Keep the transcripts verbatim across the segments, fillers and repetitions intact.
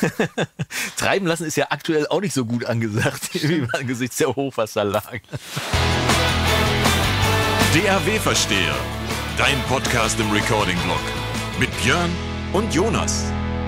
Treiben lassen ist ja aktuell auch nicht so gut angesagt, wie angesichts der Hochwasserlage. D A W-Versteher, dein Podcast im Recording-Blog mit Björn und Jonas.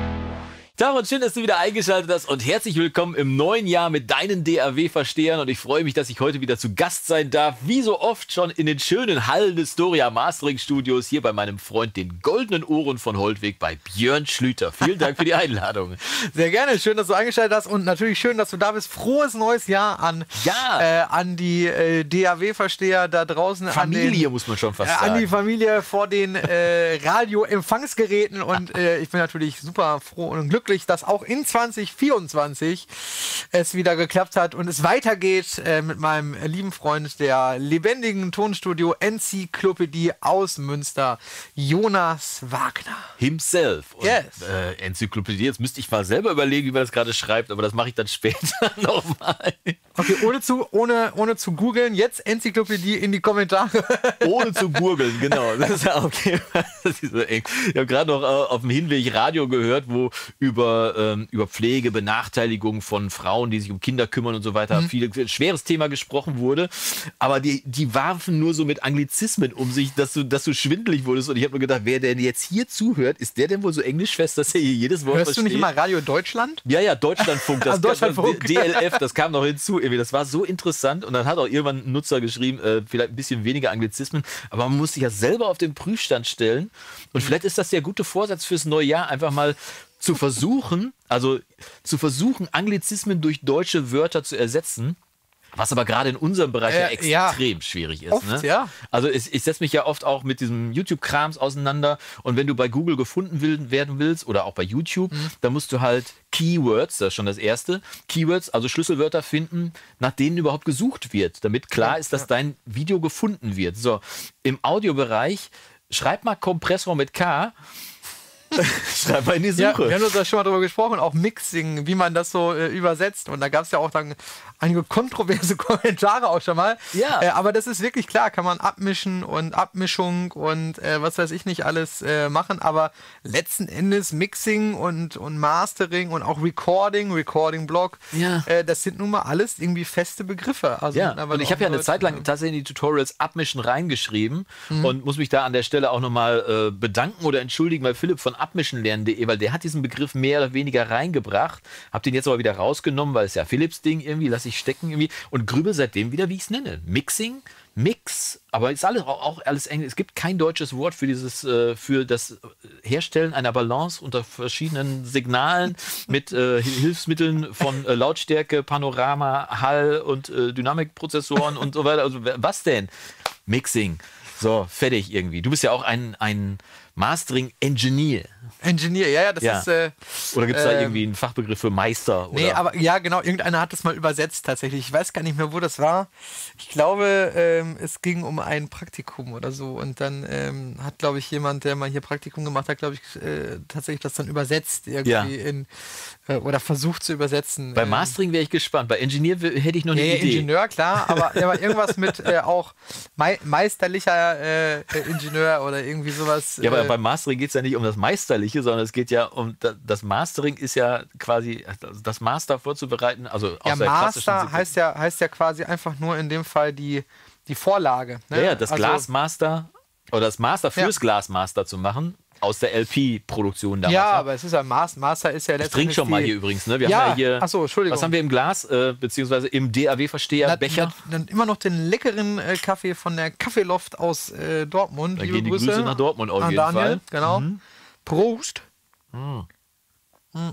Tag und schön, dass du wieder eingeschaltet hast und herzlich willkommen im neuen Jahr mit deinen D A W-Verstehern und ich freue mich, dass ich heute wieder zu Gast sein darf, wie so oft schon in den schönen Hallen des Storia Mastering Studios, hier bei meinem Freund, den goldenen Ohren von Holtweg, bei Björn Schlüter. Vielen Dank für die Einladung. Sehr gerne, schön, dass du eingeschaltet hast und natürlich schön, dass du da bist. Frohes neues Jahr an, ja. äh, an die äh, D A W-Versteher da draußen. Familie, an den, muss man schon fast äh, sagen. An die Familie vor den äh, Radioempfangsgeräten und äh, ich bin natürlich super froh und glücklich, dass auch in zwanzig vierundzwanzig es wieder geklappt hat und es weitergeht äh, mit meinem lieben Freund der lebendigen Tonstudio Enzyklopädie aus Münster, Jonas Wagner. Himself. Und, yes. äh, Enzyklopädie, jetzt müsste ich mal selber überlegen, wie man das gerade schreibt, aber das mache ich dann später nochmal. Okay, ohne zu, ohne, ohne zu googeln, jetzt Enzyklopädie in die Kommentare. Ohne zu gurgeln, genau. Das ist ja okay. Das ist so eng. Ich habe gerade noch äh, auf dem Hinweg Radio gehört, wo über, ähm, über Pflege, Benachteiligung von Frauen, die sich um Kinder kümmern und so weiter, mhm. viel schweres Thema gesprochen wurde. Aber die, die warfen nur so mit Anglizismen um sich, dass du, dass du schwindelig wurdest. Und ich habe mir gedacht, wer denn jetzt hier zuhört, ist der denn wohl so englischfest, dass er hier jedes Wort Hörst versteht? du nicht immer Radio Deutschland? Ja, ja, Deutschlandfunk. Das also Deutschlandfunk. D L F, das kam noch hinzu. Das war so interessant. Und dann hat auch irgendwann ein Nutzer geschrieben, äh, vielleicht ein bisschen weniger Anglizismen, aber man muss sich ja selber auf den Prüfstand stellen. Und vielleicht ist das der gute Vorsatz fürs neue Jahr, einfach mal zu versuchen, also zu versuchen, Anglizismen durch deutsche Wörter zu ersetzen. Was aber gerade in unserem Bereich äh, ja extrem ja. schwierig ist. Oft, ne? ja. Also ich, ich setze mich ja oft auch mit diesem YouTube-Krams auseinander und wenn du bei Google gefunden will, werden willst oder auch bei YouTube, mhm. dann musst du halt Keywords, das ist schon das Erste, Keywords, also Schlüsselwörter finden, nach denen überhaupt gesucht wird, damit klar ja, ist, dass ja. dein Video gefunden wird. So, im Audiobereich, schreib mal Kompressor mit K. Schreib mal in die Suche. Ja, wir haben uns da schon mal drüber gesprochen, auch Mixing, wie man das so äh, übersetzt. Und da gab es ja auch dann einige kontroverse Kommentare auch schon mal. Ja. Äh, aber das ist wirklich klar, kann man abmischen und Abmischung und äh, was weiß ich nicht alles äh, machen. Aber letzten Endes Mixing und, und Mastering und auch Recording, Recording-Blog, ja. äh, das sind nun mal alles irgendwie feste Begriffe. Also ja, und ich habe ja eine Zeit lang tatsächlich in die Tutorials Abmischen reingeschrieben mhm. und muss mich da an der Stelle auch nochmal äh, bedanken oder entschuldigen, weil Philipp von abmischen lernen punkt de, weil der hat diesen Begriff mehr oder weniger reingebracht, hab den jetzt aber wieder rausgenommen, weil es ja Philipps Ding irgendwie, lasse ich stecken irgendwie und grübel seitdem wieder, wie ich es nenne. Mixing, Mix, aber ist alles auch alles Englisch. Es gibt kein deutsches Wort für dieses, äh, für das Herstellen einer Balance unter verschiedenen Signalen mit äh, Hilfsmitteln von äh, Lautstärke, Panorama, Hall und äh, Dynamikprozessoren und so weiter. Also was denn? Mixing. So, fertig irgendwie. Du bist ja auch ein, ein Mastering-Engineer. Engineer, ja, ja, das ja. ist... Äh, oder gibt es da äh, irgendwie einen Fachbegriff für Meister? Oder? Nee, aber ja, genau, irgendeiner hat das mal übersetzt tatsächlich. Ich weiß gar nicht mehr, wo das war. Ich glaube, ähm, es ging um ein Praktikum oder so. Und dann ähm, hat, glaube ich, jemand, der mal hier Praktikum gemacht hat, glaube ich, äh, tatsächlich das dann übersetzt irgendwie ja. in äh, oder versucht zu übersetzen. Bei Mastering wäre ich gespannt. Bei Engineer hätte ich noch eine ja, Idee. Ingenieur, klar, aber, aber irgendwas mit äh, auch mei meisterlicher äh, Ingenieur oder irgendwie sowas. Ja, aber äh, beim Mastering geht es ja nicht um das Meisterliche, sondern es geht ja um das Mastering ist ja quasi das Master vorzubereiten. Also aus ja, der Master heißt ja, heißt ja quasi einfach nur in dem Fall die, die Vorlage. Ne? Ja, ja, das also, Glasmaster oder das Master fürs ja. Glasmaster zu machen. Aus der L P-Produktion damals. Ja, aber es ist ja Master, Master ist ja letztendlich. Ich trinke schon mal hier übrigens, ne? Wir ja, haben ja hier. Achso, Entschuldigung. Was haben wir im Glas, äh, beziehungsweise im D A W-Versteher Becher? Dann immer noch den leckeren äh, Kaffee von der Kaffeeloft aus äh, Dortmund. Da gehen die Grüße, Grüße nach Dortmund auf jeden Daniel, Fall. Genau. Mhm. Prost. Mhm. Mhm.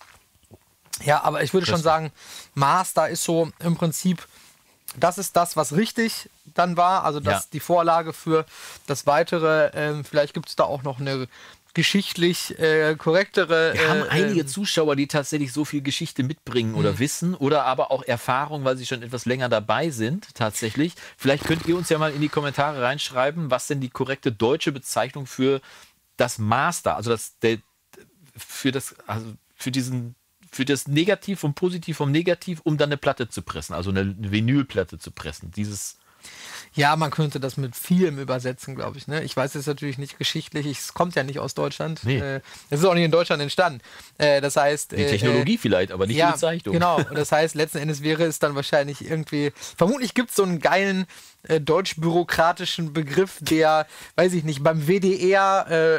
Ja, aber ich würde schon sagen, Master ist so im Prinzip, das ist das, was richtig dann war. Also das ja. die Vorlage für das Weitere. Ähm, vielleicht gibt es da auch noch eine geschichtlich äh, korrektere... Wir haben äh, einige ähm, Zuschauer, die tatsächlich so viel Geschichte mitbringen oder Mhm. wissen oder aber auch Erfahrung, weil sie schon etwas länger dabei sind, tatsächlich. Vielleicht könnt ihr uns ja mal in die Kommentare reinschreiben, was denn die korrekte deutsche Bezeichnung für das Master, also das, der, für das, also für diesen, für das Negativ vom Positiv vom Negativ, um dann eine Platte zu pressen, also eine Vinylplatte zu pressen. Dieses Ja, man könnte das mit vielem übersetzen, glaube ich. Ne? Ich weiß jetzt natürlich nicht geschichtlich, es kommt ja nicht aus Deutschland. Nee. Äh, es ist auch nicht in Deutschland entstanden. Äh, das heißt... Die Technologie äh, vielleicht, aber nicht ja, die Bezeichnung. Genau, und das heißt, letzten Endes wäre es dann wahrscheinlich irgendwie... Vermutlich gibt es so einen geilen äh, deutsch-bürokratischen Begriff, der, weiß ich nicht, beim W D R äh,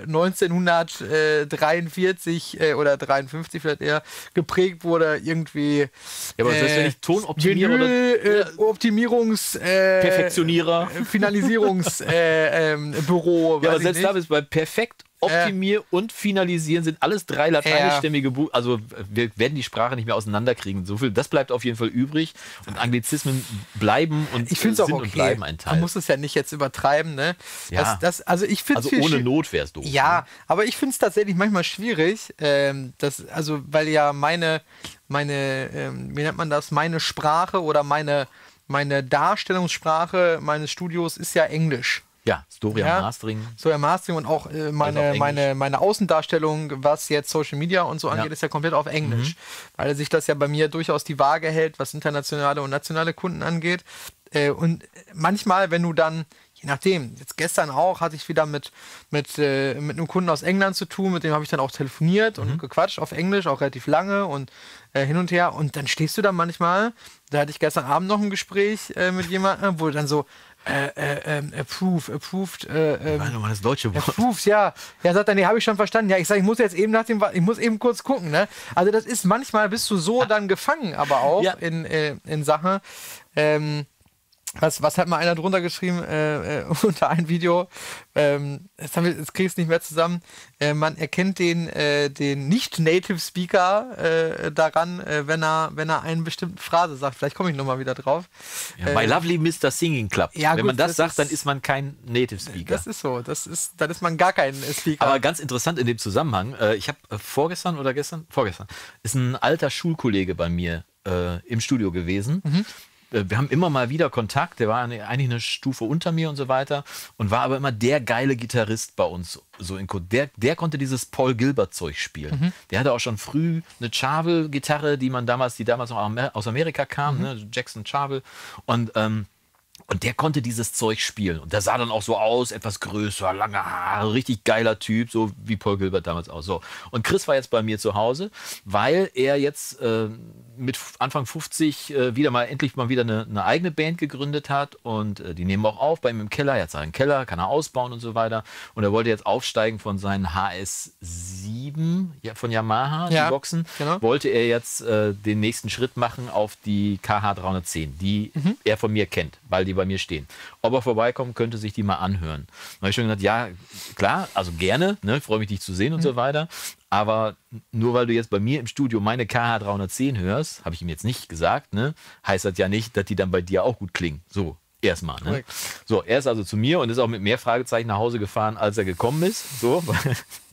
neunzehnhundertdreiundvierzig äh, oder dreiundfünfzig vielleicht eher geprägt wurde, irgendwie... Ja, aber das heißt, wenn ich Tonoptimierer oder äh, Optimierungs... Äh, Perfektionierer. Finalisierungsbüro. Äh, ähm, Büro, Ja, aber weiß ich selbst nicht. da bist du bei perfekt, optimier und finalisieren sind alles drei lateinischstämmige Bu Also wir werden die Sprache nicht mehr auseinanderkriegen. So viel, das bleibt auf jeden Fall übrig. Und Anglizismen bleiben und Ich finde es auch sind okay. und bleiben ein Teil. Man muss es ja nicht jetzt übertreiben, ne? Ja. Das, das, also ich finde Also ohne Not wär's doof. Ja, Ne? aber ich finde es tatsächlich manchmal schwierig, ähm, das, also weil ja meine, meine, ähm, wie nennt man das, meine Sprache oder meine, meine Darstellungssprache meines Studios ist ja Englisch. Ja, Storia Ja. Mastering. So ja, Mastering und auch äh, Also meine, auf Englisch. meine, meine Außendarstellung, was jetzt Social Media und so angeht, Ja. ist ja komplett auf Englisch. Weil sich das ja bei mir durchaus die Waage hält, was internationale und nationale Kunden angeht. Äh, und manchmal, wenn du dann, je nachdem, jetzt gestern auch, hatte ich wieder mit, mit, äh, mit einem Kunden aus England zu tun, mit dem habe ich dann auch telefoniert und gequatscht auf Englisch, auch relativ lange und äh, hin und her. Und dann stehst du da manchmal, da hatte ich gestern Abend noch ein Gespräch äh, mit jemandem, wo dann so, Äh, äh, ähm, approve, approved, äh, ähm, Warte mal, das deutsche Wort. approved, ja. Ja, sagt er, nee, habe ich schon verstanden. Ja, ich sage, ich muss jetzt eben nach dem, ich muss eben kurz gucken, ne? Also das ist, manchmal bist du so dann gefangen, aber auch Ja. in, äh, in Sachen, ähm, was, was hat mal einer drunter geschrieben, äh, äh, unter ein Video, ähm, jetzt, haben wir, jetzt krieg ich es nicht mehr zusammen, äh, man erkennt den, äh, den Nicht-Native-Speaker äh, daran, äh, wenn er, wenn er eine bestimmte Phrase sagt. Vielleicht komme ich nochmal wieder drauf. Ja, My Lovely Mister Singing Club. ja, Wenn gut, man das, das sagt, ist- dann ist man kein Native Speaker. Das ist so, das ist, dann ist man gar kein Speaker. Aber ganz interessant in dem Zusammenhang, äh, ich habe äh, vorgestern oder gestern, vorgestern, ist ein alter Schulkollege bei mir äh, im Studio gewesen. Mhm. Äh, Wir haben immer mal wieder Kontakt, der war eine, eigentlich eine Stufe unter mir und so weiter und war aber immer der geile Gitarrist bei uns. So in, der, der konnte dieses Paul Gilbert-Zeug spielen. Mhm. Der hatte auch schon früh eine Charvel-Gitarre, die man damals, die damals noch Amer- aus Amerika kam, Mhm. ne? Jackson Charvel. Und ähm, Und der konnte dieses Zeug spielen. Und der sah dann auch so aus, etwas größer, lange Haare, richtig geiler Typ, so wie Paul Gilbert damals auch. So. Und Chris war jetzt bei mir zu Hause, weil er jetzt äh, mit Anfang fünfzig äh, wieder mal endlich mal wieder eine, eine eigene Band gegründet hat. Und äh, die nehmen auch auf bei ihm im Keller. Er hat seinen Keller, kann er ausbauen und so weiter. Und er wollte jetzt aufsteigen von seinen H S sieben ja, von Yamaha, Ja, die Boxen. genau. Wollte er jetzt äh, den nächsten Schritt machen auf die K H dreihundertzehn, die Mhm. er von mir kennt, weil die bei mir stehen. Ob er vorbeikommen könnte, sich die mal anhören. Da habe ich schon gesagt, ja, klar, also gerne, ne, freue mich, dich zu sehen und so weiter. Aber nur weil du jetzt bei mir im Studio meine K H dreihundertzehn hörst, habe ich ihm jetzt nicht gesagt, ne, heißt das ja nicht, dass die dann bei dir auch gut klingen. So, erstmal. Ne? Korrekt. So, er ist also zu mir und ist auch mit mehr Fragezeichen nach Hause gefahren, als er gekommen ist. So, weil,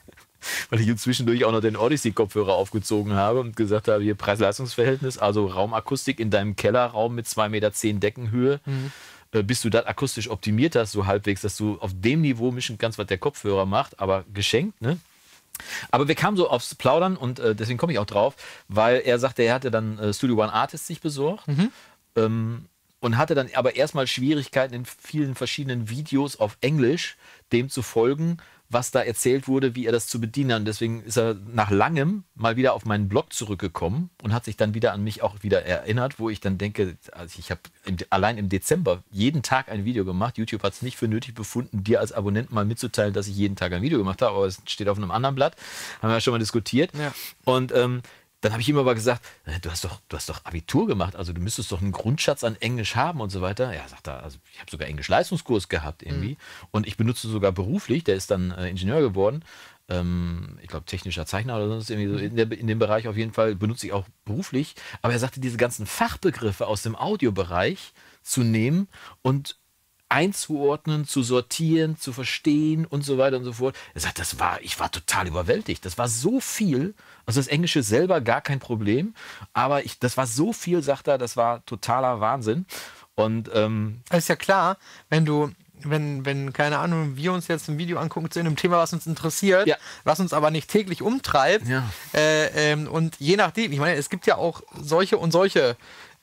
weil ich ihm zwischendurch auch noch den Odyssey-Kopfhörer aufgezogen habe und gesagt habe, hier Preis-Leistungs-Verhältnis, also Raumakustik in deinem Kellerraum mit zwei Meter zehn Deckenhöhe. Äh, bis du das akustisch optimiert hast, so halbwegs, dass du auf dem Niveau mischen kannst, was der Kopfhörer macht, aber geschenkt, ne? Aber wir kamen so aufs Plaudern und äh, deswegen komme ich auch drauf, weil er sagte, er hatte dann äh, Studio One Artist sich besorgt ähm, und hatte dann aber erstmal Schwierigkeiten in vielen verschiedenen Videos auf Englisch dem zu folgen, was da erzählt wurde, wie er das zu bedienen hat. Und deswegen ist er nach langem mal wieder auf meinen Blog zurückgekommen und hat sich dann wieder an mich auch wieder erinnert, wo ich dann denke, also ich habe allein im Dezember jeden Tag ein Video gemacht. YouTube hat es nicht für nötig befunden, dir als Abonnent mal mitzuteilen, dass ich jeden Tag ein Video gemacht habe, aber es steht auf einem anderen Blatt. Haben wir ja schon mal diskutiert. Ja. Und ähm, dann habe ich ihm aber gesagt, äh, du hast doch, du hast doch Abitur gemacht, also du müsstest doch einen Grundschatz an Englisch haben und so weiter. Ja, sagt er, also ich habe sogar Englisch-Leistungskurs gehabt irgendwie mhm. und ich benutze sogar beruflich, der ist dann äh, Ingenieur geworden, ähm, ich glaube technischer Zeichner oder sonst irgendwie so in, der, in dem Bereich auf jeden Fall, benutze ich auch beruflich. Aber er sagte, diese ganzen Fachbegriffe aus dem Audiobereich zu nehmen und einzuordnen, zu sortieren, zu verstehen und so weiter und so fort. Er sagt, das war, ich war total überwältigt. Das war so viel. Also das Englische selber gar kein Problem, aber ich, das war so viel, sagt er, das war totaler Wahnsinn. Und ähm, Das ist ja klar, wenn du, wenn, wenn, keine Ahnung, wir uns jetzt ein Video angucken zu einem Thema, was uns interessiert, Ja. was uns aber nicht täglich umtreibt. Ja. Äh, ähm, und je nachdem, ich meine, es gibt ja auch solche und solche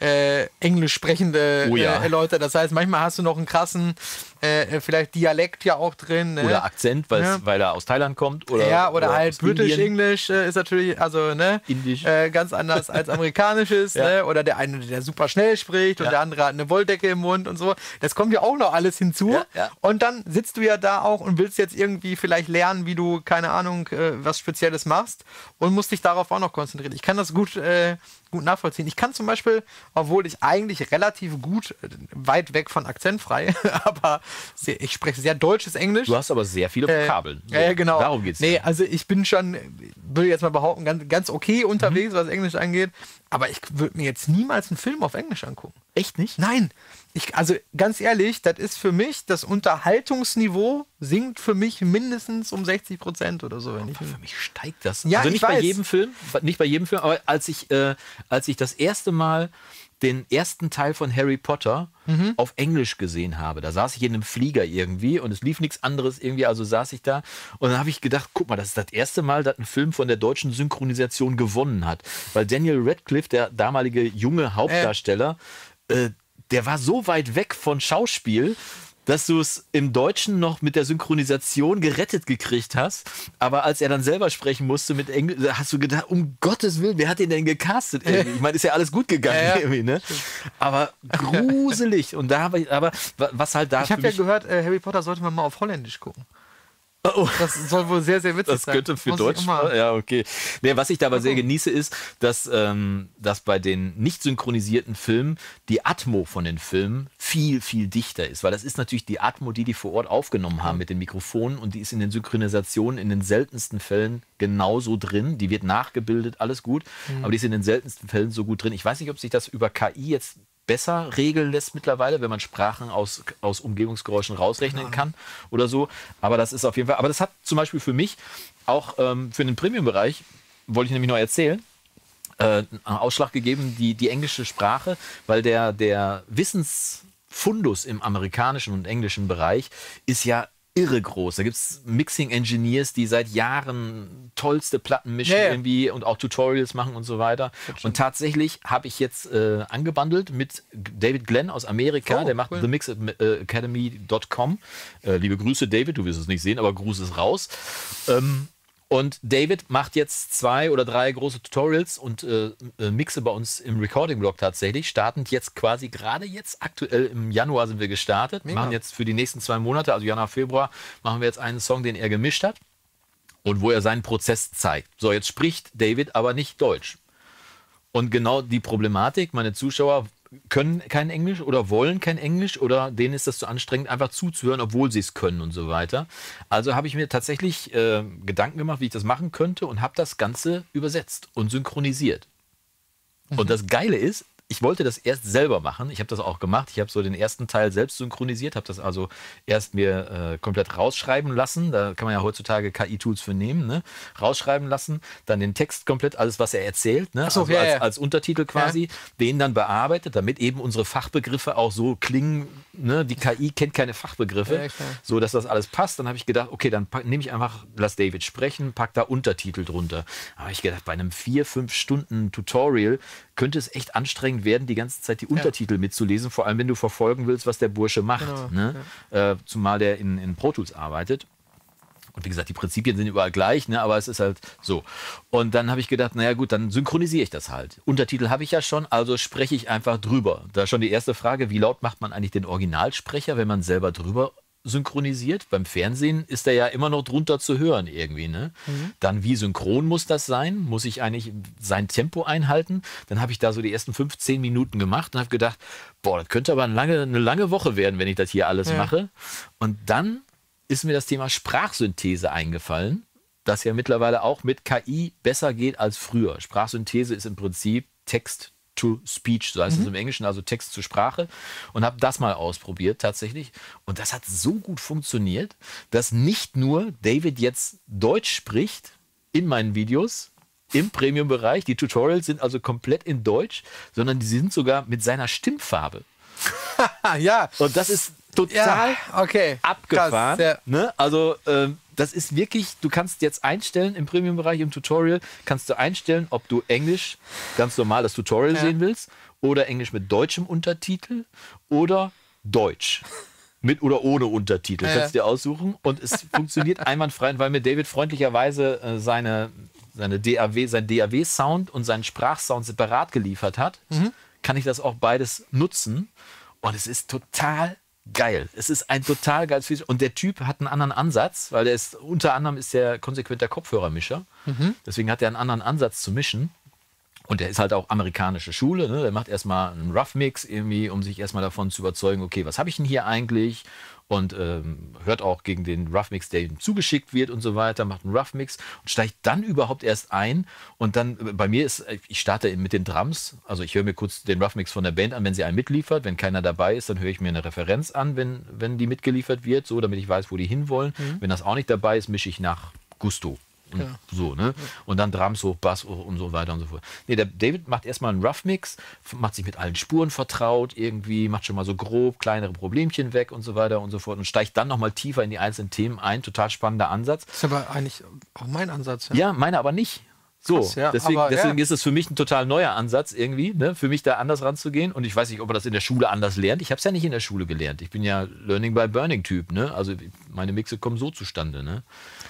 äh, englisch sprechende Oh ja. äh, Leute. Das heißt, manchmal hast du noch einen krassen, äh, vielleicht Dialekt ja auch drin. Ne? Oder Akzent, weil's, Ja. weil er aus Thailand kommt. Oder, ja, oder, oder halt aus Indien. britisch-englisch äh, ist natürlich, also ne, Indisch. äh, ganz anders als amerikanisches. Ja. Ne? Oder der eine, der super schnell spricht und Ja. der andere hat eine Wolldecke im Mund und so. Das kommt ja auch noch alles hinzu. Ja, ja. Und dann sitzt du ja da auch und willst jetzt irgendwie vielleicht lernen, wie du, keine Ahnung, äh, was Spezielles machst und musst dich darauf auch noch konzentrieren. Ich kann das gut, äh, gut nachvollziehen. Ich kann zum Beispiel, obwohl ich eigentlich relativ gut, äh, weit weg von akzentfrei, aber sehr, ich spreche sehr deutsches Englisch. Du hast aber sehr viele Äh, Vokabeln. So, Ja, genau. Darum geht's. Nee, ja. also ich bin schon, würde jetzt mal behaupten, ganz, ganz okay unterwegs, was Englisch angeht. Aber ich würde mir jetzt niemals einen Film auf Englisch angucken. Echt nicht? Nein. Ich, also ganz ehrlich, das ist für mich, das Unterhaltungsniveau sinkt für mich mindestens um sechzig Prozent oder so. Wenn ich, Für mich steigt das. Ja, also ich nicht bei weiß. jedem Film, nicht bei jedem Film, aber als ich, äh, als ich das erste Mal den ersten Teil von Harry Potter Mhm. auf Englisch gesehen habe, da saß ich in einem Flieger irgendwie und es lief nichts anderes irgendwie, also saß ich da und dann habe ich gedacht, guck mal, das ist das erste Mal, dass ein Film von der deutschen Synchronisation gewonnen hat, weil Daniel Radcliffe, der damalige junge Hauptdarsteller, äh, der war so weit weg von Schauspiel, dass du es im Deutschen noch mit der Synchronisation gerettet gekriegt hast. Aber als er dann selber sprechen musste mit Englisch, da hast du gedacht, um Gottes Willen, wer hat den denn gecastet? Irgendwie? Ich meine, ist ja alles gut gegangen Ja, ja. irgendwie, ne? Aber gruselig. Und da habe ich, aber was halt da ich habe für ja mich- gehört, äh, Harry Potter sollte man mal auf Holländisch gucken. Oh. Das soll wohl sehr, sehr witzig Das sein. könnte für Muss ich Deutsch. immer- Ja, okay. Nee, was ich da aber sehr gucken. genieße, ist, dass, ähm, dass bei den nicht synchronisierten Filmen die Atmo von den Filmen viel, viel dichter ist. Weil das ist natürlich die Atmo, die die vor Ort aufgenommen haben mit den Mikrofonen und die ist in den Synchronisationen in den seltensten Fällen genauso drin. Die wird nachgebildet, alles gut. Aber die ist in den seltensten Fällen so gut drin. Ich weiß nicht, ob sich das über K I jetzt besser regeln lässt mittlerweile, wenn man Sprachen aus, aus Umgebungsgeräuschen rausrechnen kann oder so. Aber das ist auf jeden Fall, aber das hat zum Beispiel für mich auch ähm, für den Premium-Bereich, wollte ich nämlich noch erzählen, äh, einen Ausschlag gegeben, die, die englische Sprache, weil der, der Wissensfundus im amerikanischen und englischen Bereich ist ja irre groß. Da gibt es Mixing-Engineers, die seit Jahren tollste Platten mischen Ja, ja. irgendwie und auch Tutorials machen und so weiter. Und tatsächlich habe ich jetzt äh, angebandelt mit David Glenn aus Amerika, Oh, der macht cool. the mix academy dot com. Äh, liebe Grüße, David, du wirst es nicht sehen, aber Gruß ist raus. Ähm, Und David macht jetzt zwei oder drei große Tutorials und äh, äh, mixe bei uns im Recording-Blog tatsächlich. Startend jetzt quasi, gerade jetzt aktuell im Januar sind wir gestartet. Mega. Machen jetzt für die nächsten zwei Monate, also Januar, Februar, machen wir jetzt einen Song, den er gemischt hat und wo er seinen Prozess zeigt. So, jetzt spricht David aber nicht Deutsch. Und genau die Problematik, meine Zuschauer können kein Englisch oder wollen kein Englisch oder denen ist das zu anstrengend, einfach zuzuhören, obwohl sie es können und so weiter. Also habe ich mir tatsächlich äh, Gedanken gemacht, wie ich das machen könnte und habe das Ganze übersetzt und synchronisiert. Und das Geile ist, ich wollte das erst selber machen. Ich habe das auch gemacht. Ich habe so den ersten Teil selbst synchronisiert, habe das also erst mir äh, komplett rausschreiben lassen. Da kann man ja heutzutage K I-Tools für nehmen. Ne? Rausschreiben lassen, dann den Text komplett, alles, was er erzählt, ne? Ach so, also ja, als, ja. als Untertitel quasi, den dann bearbeitet, damit eben unsere Fachbegriffe auch so klingen. Ne? Die K I kennt keine Fachbegriffe, Ja, klar. so dass das alles passt. Dann habe ich gedacht, okay, dann pack- nehme ich einfach, lass David sprechen, pack da Untertitel drunter. Da habe ich gedacht, bei einem vier, fünf Stunden Tutorial könnte es echt anstrengend werden, die ganze Zeit die Untertitel mitzulesen, vor allem wenn du verfolgen willst, was der Bursche macht. Genau, Ne? Äh, zumal der in, in Pro Tools arbeitet. Und wie gesagt, die Prinzipien sind überall gleich, ne? Aber es ist halt so. Und dann habe ich gedacht, naja gut, dann synchronisiere ich das halt. Untertitel habe ich ja schon, also spreche ich einfach drüber. Da schon die erste Frage, wie laut macht man eigentlich den Originalsprecher, wenn man selber drüber synchronisiert? Beim Fernsehen ist er ja immer noch drunter zu hören irgendwie. Ne? Mhm. Dann, wie synchron muss das sein? Muss ich eigentlich sein Tempo einhalten? Dann habe ich da so die ersten fünfzehn Minuten gemacht und habe gedacht, boah, das könnte aber eine lange, eine lange Woche werden, wenn ich das hier alles Ja. mache. Und dann ist mir das Thema Sprachsynthese eingefallen, das ja mittlerweile auch mit K I besser geht als früher. Sprachsynthese ist im Prinzip Text to Speech, so heißt es im Englischen, also Text zu Sprache. Und habe das mal ausprobiert tatsächlich. Und das hat so gut funktioniert, dass nicht nur David jetzt Deutsch spricht in meinen Videos, im Premium-Bereich. Die Tutorials sind also komplett in Deutsch, sondern die sind sogar mit seiner Stimmfarbe. Ah, ja. Und das ist total Ja, okay. abgefahren. Krass, ja. Ne? Also ähm, das ist wirklich, du kannst jetzt einstellen im Premium-Bereich, im Tutorial, kannst du einstellen, ob du Englisch, ganz normal das Tutorial ja. sehen willst, oder Englisch mit deutschem Untertitel oder Deutsch. Mit oder ohne Untertitel. Ja. Kannst du dir aussuchen. Und es funktioniert einwandfrei, weil mir David freundlicherweise äh, seine, seine D A W, sein D A W-Sound und seinen Sprachsound separat geliefert hat, mhm. kann ich das auch beides nutzen. Und es ist total geil. Es ist ein total geiles Feature. Und der Typ hat einen anderen Ansatz, weil der ist, unter anderem ist der konsequenter Kopfhörermischer. Mhm. Deswegen hat er einen anderen Ansatz zu mischen. Und der ist halt auch amerikanische Schule. Ne? Der macht erstmal einen Rough Mix irgendwie, um sich erstmal davon zu überzeugen, okay, was habe ich denn hier eigentlich? Und ähm, hört auch gegen den Rough Mix, der ihm zugeschickt wird und so weiter, macht einen Rough Mix und steigt dann überhaupt erst ein. Und dann, bei mir ist, ich starte mit den Drums, also ich höre mir kurz den Rough Mix von der Band an, wenn sie einen mitliefert. Wenn keiner dabei ist, dann höre ich mir eine Referenz an, wenn, wenn die mitgeliefert wird, so, damit ich weiß, wo die hinwollen. Mhm. Wenn das auch nicht dabei ist, mische ich nach Gusto. Und ja. so, ne? Und dann Drums hoch, Bass hoch und so weiter und so fort. Nee, der David macht erstmal einen Rough Mix, macht sich mit allen Spuren vertraut, irgendwie, macht schon mal so grob kleinere Problemchen weg und so weiter und so fort und steigt dann nochmal tiefer in die einzelnen Themen ein. Total spannender Ansatz. Das ist aber eigentlich auch mein Ansatz. Ja, ja meine aber nicht. So, Krass, ja, deswegen, aber, deswegen ja. ist es für mich ein total neuer Ansatz irgendwie, ne? Für mich da anders ranzugehen. Und ich weiß nicht, ob man das in der Schule anders lernt. Ich habe es ja nicht in der Schule gelernt. Ich bin ja Learning by Burning Typ, ne? Also meine Mixe kommen so zustande, ne?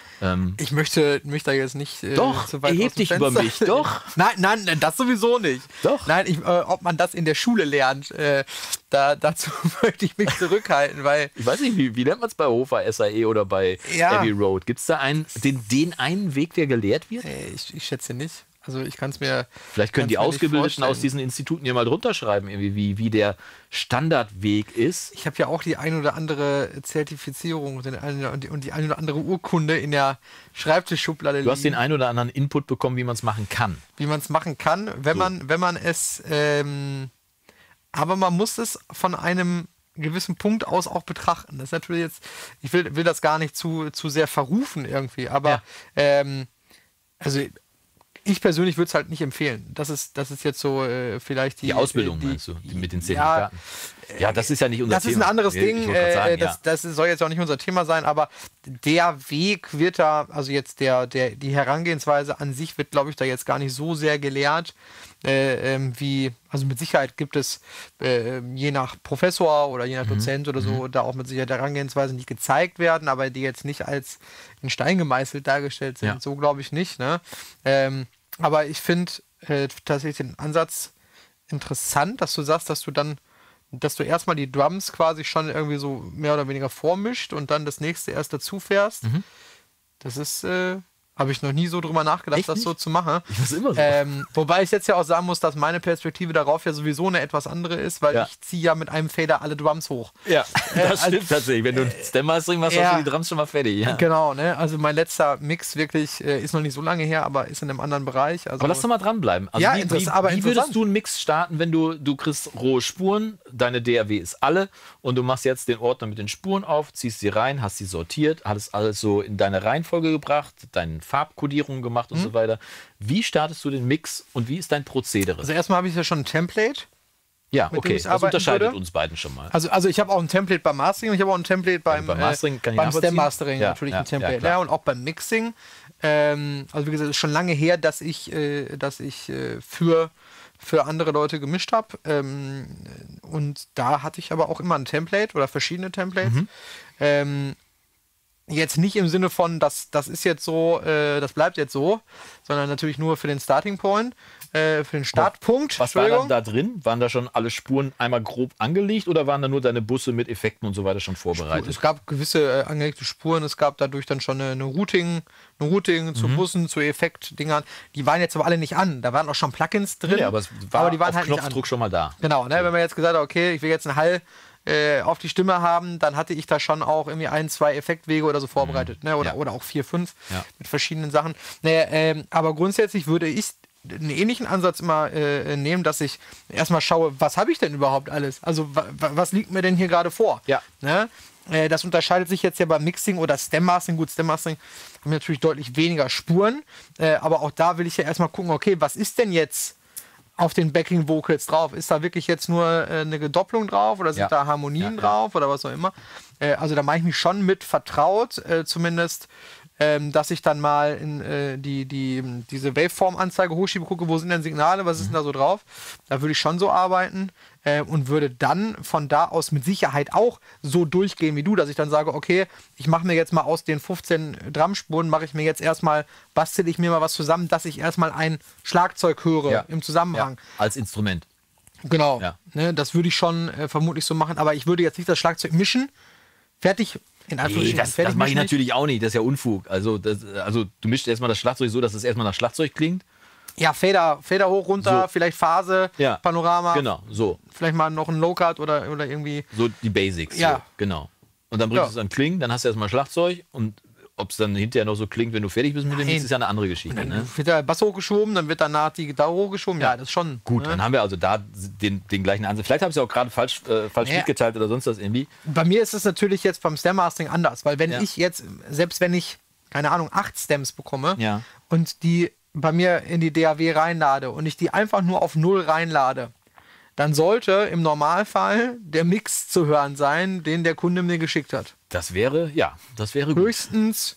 Ich möchte mich da jetzt nicht äh, Doch, so weit erheb dich über mich, doch. Nein, nein, das sowieso nicht. Doch. Nein, ich, äh, ob man das in der Schule lernt, äh, da, dazu möchte ich mich zurückhalten, weil... Ich weiß nicht, wie, wie nennt man es bei Hofer, S A E oder bei ja. Abbey Road? Gibt es da einen, den, den einen Weg, der gelehrt wird? Äh, ich, ich schätze nicht. Also ich kann es mir Vielleicht können die Ausgebildeten aus diesen Instituten hier mal drunter schreiben, irgendwie, wie, wie der Standardweg ist. Ich habe ja auch die ein oder andere Zertifizierung und, den ein, und, die, und die ein oder andere Urkunde in der Schreibtischschublade liegen. Du hast den ein oder anderen Input bekommen, wie man es machen kann. Wie man es machen kann, wenn, so. man, wenn man es... Ähm, aber man muss es von einem gewissen Punkt aus auch betrachten. Das ist natürlich jetzt... Ich will, will das gar nicht zu, zu sehr verrufen irgendwie, aber... Ja. Ähm, also... Ich persönlich würde es halt nicht empfehlen. Das ist, das ist jetzt so äh, vielleicht die... Die Ausbildung die, meinst du, die mit den Zertifikaten? Ja, ja, das ist ja nicht unser das Thema. Das ist ein anderes ich, Ding. Ich sagen, äh, das, ja. das soll jetzt auch nicht unser Thema sein, aber der Weg wird da, also jetzt der, der, die Herangehensweise an sich wird, glaube ich, da jetzt gar nicht so sehr gelehrt, äh, ähm, wie, also mit Sicherheit gibt es äh, je nach Professor oder je nach Dozent mhm. oder so, mhm. da auch mit Sicherheit Herangehensweisen, die gezeigt werden, aber die jetzt nicht als in Stein gemeißelt dargestellt sind. Ja. So glaube ich nicht. Ne? Ähm, aber ich finde äh, tatsächlich den Ansatz interessant, dass du sagst, dass du dann, dass du erstmal die Drums quasi schon irgendwie so mehr oder weniger vormischt und dann das nächste erst dazu fährst. Mhm. Das ist, äh, habe ich noch nie so drüber nachgedacht, Echt das nicht? so zu machen. Ich weiß immer so. Ähm, wobei ich jetzt ja auch sagen muss, dass meine Perspektive darauf ja sowieso eine etwas andere ist, weil ja. ich ziehe ja mit einem Fader alle Drums hoch. Ja, das äh, stimmt also, tatsächlich. Wenn du ein Stem-Mastering machst, ja, hast du die Drums schon mal fertig. Ja. Genau, ne? Also mein letzter Mix wirklich äh, ist noch nicht so lange her, aber ist in einem anderen Bereich. Also aber lass doch mal dranbleiben. Also ja, wie, wie, aber wie würdest du einen Mix starten, wenn du, du kriegst rohe Spuren, deine D A W ist alle und du machst jetzt den Ordner mit den Spuren auf, ziehst sie rein, hast sie sortiert, hast alles so in deine Reihenfolge gebracht, deine Farbkodierung gemacht und mhm. so weiter. Wie startest du den Mix und wie ist dein Prozedere? Also erstmal habe ich ja schon ein Template. Ja, okay, das unterscheidet würde. uns beiden schon mal. Also, also ich habe auch ein Template beim Mastering und ich habe auch ein Template beim, also beim Mastering, äh, beim Stem-Mastering ja, natürlich ja, ein Template. Ja, ja, und auch beim Mixing. Ähm, also wie gesagt, es ist schon lange her, dass ich, äh, dass ich äh, für, für andere Leute gemischt habe. Ähm, und da hatte ich aber auch immer ein Template oder verschiedene Templates. Mhm. Ähm, Jetzt nicht im Sinne von, das, das ist jetzt so, äh, das bleibt jetzt so, sondern natürlich nur für den Starting Point, äh, für den Startpunkt. Was war dann da drin? Waren da schon alle Spuren einmal grob angelegt oder waren da nur deine Busse mit Effekten und so weiter schon vorbereitet? Es gab gewisse äh, angelegte Spuren, es gab dadurch dann schon eine, eine Routing, eine Routing zu mhm. Bussen, zu Effektdingern. Die waren jetzt aber alle nicht an. Da waren auch schon Plugins drin. Ja, aber es war aber die waren auf halt Knopfdruck nicht an. schon mal da. Genau, ne? Wenn man jetzt gesagt hat, okay, ich will jetzt einen Hall Äh, auf die Stimme haben, dann hatte ich da schon auch irgendwie ein, zwei Effektwege oder so vorbereitet, mhm. ne? oder, ja. oder auch vier, fünf ja. mit verschiedenen Sachen. Naja, ähm, aber grundsätzlich würde ich einen ähnlichen Ansatz immer äh, nehmen, dass ich erstmal schaue, was habe ich denn überhaupt alles? Also was liegt mir denn hier gerade vor? Ja. Ne? Äh, das unterscheidet sich jetzt ja beim Mixing oder Stem-Mastering. Gut, Stem-Mastering haben natürlich deutlich weniger Spuren, äh, aber auch da will ich ja erstmal gucken, okay, was ist denn jetzt auf den Backing-Vocals drauf? Ist da wirklich jetzt nur äh, eine Gedopplung drauf oder sind ja. da Harmonien ja, drauf oder was auch immer? Äh, also da mache ich mich schon mit vertraut, äh, zumindest ähm, dass ich dann mal in äh, die, die, diese Waveform-Anzeige hochschiebe, gucke, wo sind denn Signale, was ist denn da so drauf. Da würde ich schon so arbeiten. Äh, und würde dann von da aus mit Sicherheit auch so durchgehen wie du, dass ich dann sage, okay, ich mache mir jetzt mal aus den fünfzehn Drumspuren, mache ich mir jetzt erstmal, bastel ich mir mal was zusammen, dass ich erstmal ein Schlagzeug höre Ja. im Zusammenhang. Ja, als Instrument. Genau, Ja. ne, das würde ich schon äh, vermutlich so machen, aber ich würde jetzt nicht das Schlagzeug mischen, fertig, in Nee, Anführungsstrichen, das, fertig das mache ich mischen nicht. natürlich auch nicht. Das ist ja Unfug. Also, das, also du mischst erstmal das Schlagzeug so, dass es erstmal nach Schlagzeug klingt. Ja, Fader, Fader hoch, runter, So. vielleicht Phase, Ja. Panorama, Genau, so. vielleicht mal noch ein Low-Cut oder, oder irgendwie. So die Basics. Ja. So, genau. Und dann bringst Ja. du es an Klingen, dann hast du erstmal Schlagzeug und ob es dann hinterher noch so klingt, wenn du fertig bist mit dem Nein. Mix, ist ja eine andere Geschichte. Dann Ne? wird der Bass hochgeschoben, dann wird danach die Gitarre hochgeschoben. Ja, das ist schon. Gut, ne? dann haben wir also da den, den gleichen Ansatz. Vielleicht habe ich es auch gerade falsch, äh, falsch Ja. mitgeteilt oder sonst was irgendwie. Bei mir ist es natürlich jetzt beim Stem-Mastering anders, weil wenn Ja. ich jetzt, selbst wenn ich, keine Ahnung, acht Stems bekomme Ja. und die bei mir in die D A W reinlade und ich die einfach nur auf null reinlade, dann sollte im Normalfall der Mix zu hören sein, den der Kunde mir geschickt hat. Das wäre, ja, das wäre gut. Höchstens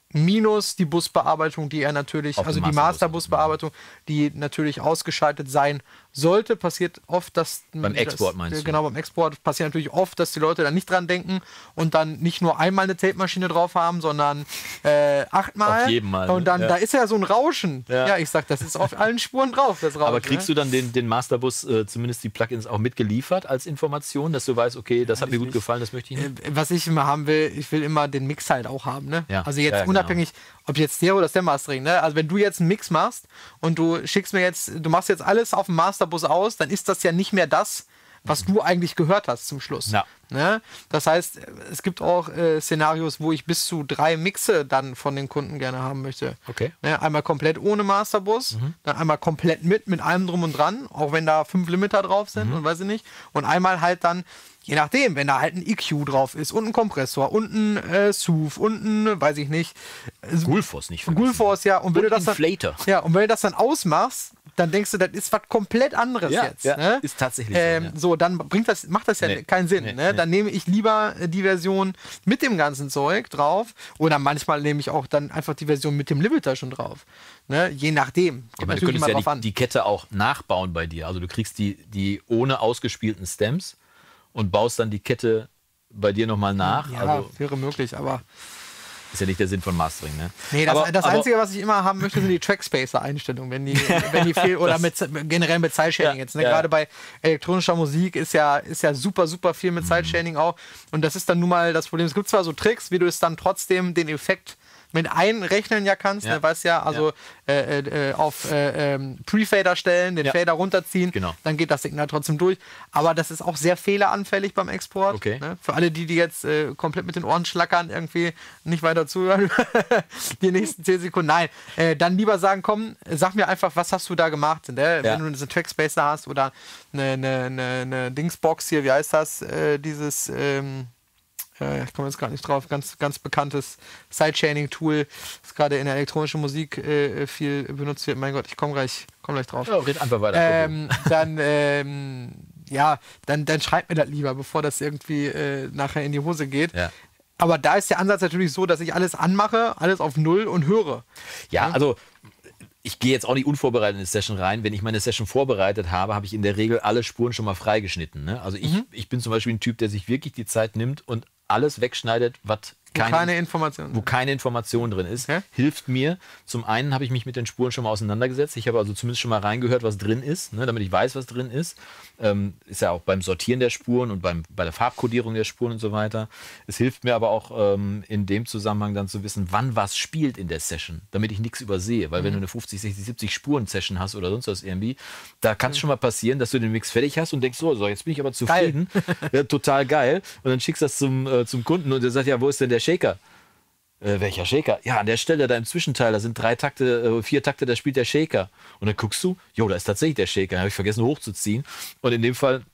minus die Busbearbeitung, die er natürlich, Auf also dem die Masterbus. Masterbusbearbeitung, die natürlich ausgeschaltet sein sollte. Passiert oft, dass... Beim Export das, meinst du? Genau, beim Export passiert natürlich oft, dass die Leute dann nicht dran denken und dann nicht nur einmal eine Tape-Maschine drauf haben, sondern äh, achtmal. Auf jedem Mal, ne? Und dann, Ja. da ist ja so ein Rauschen. Ja, Ja. ich sag, das ist auf allen Spuren drauf, das Rauschen. Aber kriegst ne? du dann den, den Masterbus, äh, zumindest die Plugins, auch mitgeliefert als Information, dass du weißt, okay, das hat mir gut gefallen, das möchte ich nicht? Äh, Was ich immer haben will, ich will immer den Mix halt auch haben. Ne? Ja. Also jetzt Ja, genau. unabhängig, ob jetzt Stereo oder Stem-Mastering. Ne? Also wenn du jetzt einen Mix machst und du schickst mir jetzt, du machst jetzt alles auf dem Masterbus aus, dann ist das ja nicht mehr das, was du eigentlich gehört hast zum Schluss. Ja. Ne? Das heißt, es gibt auch äh, Szenarios, wo ich bis zu drei Mixe dann von den Kunden gerne haben möchte. Okay. Ne? Einmal komplett ohne Masterbus, dann einmal komplett mit, mit allem drum und dran, auch wenn da fünf Limiter drauf sind und weiß ich nicht. Und einmal halt dann, je nachdem, wenn da halt ein E Q drauf ist und ein Kompressor und ein äh, Soothe und ein, weiß ich nicht, Gulfos nicht vergessen. Gulfos, ja. Und wenn Und du das dann, Inflator. ja, und wenn du das dann ausmachst, dann denkst du, das ist was komplett anderes Ja, jetzt. ja, ne? ist tatsächlich so, ähm, ja. so. Dann bringt das, macht das ja Nee, keinen Sinn. nee, ne? nee. Dann nehme ich lieber äh, die Version mit dem ganzen Zeug drauf oder manchmal nehme ich auch dann einfach die Version mit dem Limiter schon drauf. Ne? Je nachdem. Ich Kommt meine, du natürlich könntest immer ja drauf die, an. die Kette auch nachbauen bei dir. Also du kriegst die, die ohne ausgespielten Stems und baust dann die Kette bei dir nochmal nach. ja, Also wäre möglich, aber ist ja nicht der Sinn von Mastering. Ne? nee, das, aber, das aber, Einzige, was ich immer haben möchte, sind die Trackspacer-Einstellungen, wenn die, wenn die fehl oder mit, generell mit Sideshading Ja, jetzt. Ne? ja. Gerade bei elektronischer Musik ist ja, ist ja super, super viel mit Sideshading auch. Und das ist dann nun mal das Problem. Es gibt zwar so Tricks, wie du es dann trotzdem den Effekt mit einrechnen ja kannst, Ja. ne, weißt ja, also Äh, äh, auf äh, ähm, Pre-Fader stellen, den Ja. Fader runterziehen, Genau. dann geht das Signal trotzdem durch. Aber das ist auch sehr fehleranfällig beim Export. Okay. Ne? Für alle, die, die jetzt äh, komplett mit den Ohren schlackern, irgendwie nicht weiter zuhören, die nächsten zehn Sekunden, nein, äh, dann lieber sagen, komm, sag mir einfach, was hast du da gemacht? Ne? Ja. Wenn du einen Trackspacer hast oder eine, eine, eine, eine Dingsbox hier, wie heißt das, äh, dieses ähm, äh, ich komme jetzt gerade nicht drauf, ganz, ganz bekanntes Sidechaining-Tool, das gerade in der elektronischen Musik äh, viel benutzt wird. Mein Gott, ich komme gleich, komm gleich drauf. Ja, red einfach weiter. Ähm, dann, ähm, ja, dann, dann schreibt mir das lieber, bevor das irgendwie äh, nachher in die Hose geht. Ja. Aber da ist der Ansatz natürlich so, dass ich alles anmache, alles auf Null und höre. Ja, also ich gehe jetzt auch nicht unvorbereitet in eine Session rein. Wenn ich meine Session vorbereitet habe, habe ich in der Regel alle Spuren schon mal freigeschnitten. Ne? Also ich, Mhm. ich bin zum Beispiel ein Typ, der sich wirklich die Zeit nimmt und alles wegschneidet, was Keine, keine, keine Informationen. wo keine Information drin ist. Okay. Hilft mir. Zum einen habe ich mich mit den Spuren schon mal auseinandergesetzt. Ich habe also zumindest schon mal reingehört, was drin ist, ne, damit ich weiß, was drin ist. Ähm, ist ja auch beim Sortieren der Spuren und beim, bei der Farbkodierung der Spuren und so weiter. Es hilft mir aber auch ähm, in dem Zusammenhang dann zu wissen, wann was spielt in der Session, damit ich nichts übersehe. Weil wenn du eine fünfzig, sechzig, siebzig Spuren-Session hast oder sonst was irgendwie, da kann es schon mal passieren, dass du den Mix fertig hast und denkst, so, so jetzt bin ich aber zufrieden. Ja, total geil. Und dann schickst du das zum, äh, zum Kunden und der sagt, ja, wo ist denn der Shaker? Äh, welcher Shaker? Ja, an der Stelle, da im Zwischenteil, da sind drei Takte, äh, vier Takte, da spielt der Shaker. Und dann guckst du, jo, da ist tatsächlich der Shaker. Da habe ich vergessen hochzuziehen. Und in dem Fall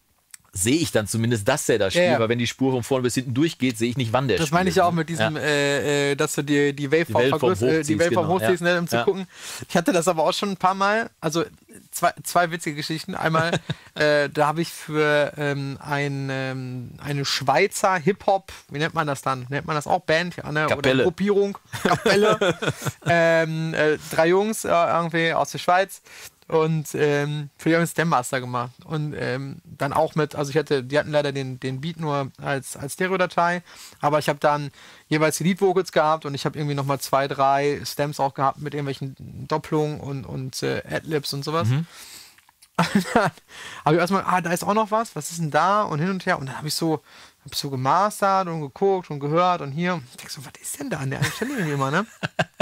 sehe ich dann zumindest, dass der da spielt, Ja, ja. weil wenn die Spur von vorne bis hinten durchgeht, sehe ich nicht, wann der Das spielt. meine ich ja auch ne? mit diesem, Ja. äh, äh, dass du die, die Waveform Die Waveform vergrößt- äh, die hochziehst, Waveform genau, hochziehst, ja. ne, um zu Ja. gucken. Ich hatte das aber auch schon ein paar Mal, also zwei, zwei witzige Geschichten. Einmal, äh, da habe ich für ähm, ein, ähm, eine Schweizer Hip-Hop, wie nennt man das dann? Nennt man das auch Band? Ja, ne? Oder Kapelle. Gruppierung, Kapelle. ähm, äh, drei Jungs äh, irgendwie aus der Schweiz. Und ähm, für die haben wir einen Stem Master gemacht. Und ähm, dann auch mit, also ich hatte, die hatten leider den, den Beat nur als, als Stereo-Datei, aber ich habe dann jeweils die Lead-Vocals gehabt und ich habe irgendwie nochmal zwei, drei Stems auch gehabt mit irgendwelchen Doppelungen und, und äh, Adlibs und sowas. Mhm. Und dann habe ich erstmal, ah, da ist auch noch was, was ist denn da? Und hin und her. Und dann habe ich so, hab ich so gemastert und geguckt und gehört und hier. Und ich denke so, was ist denn da an der Stelle irgendwie immer, ne?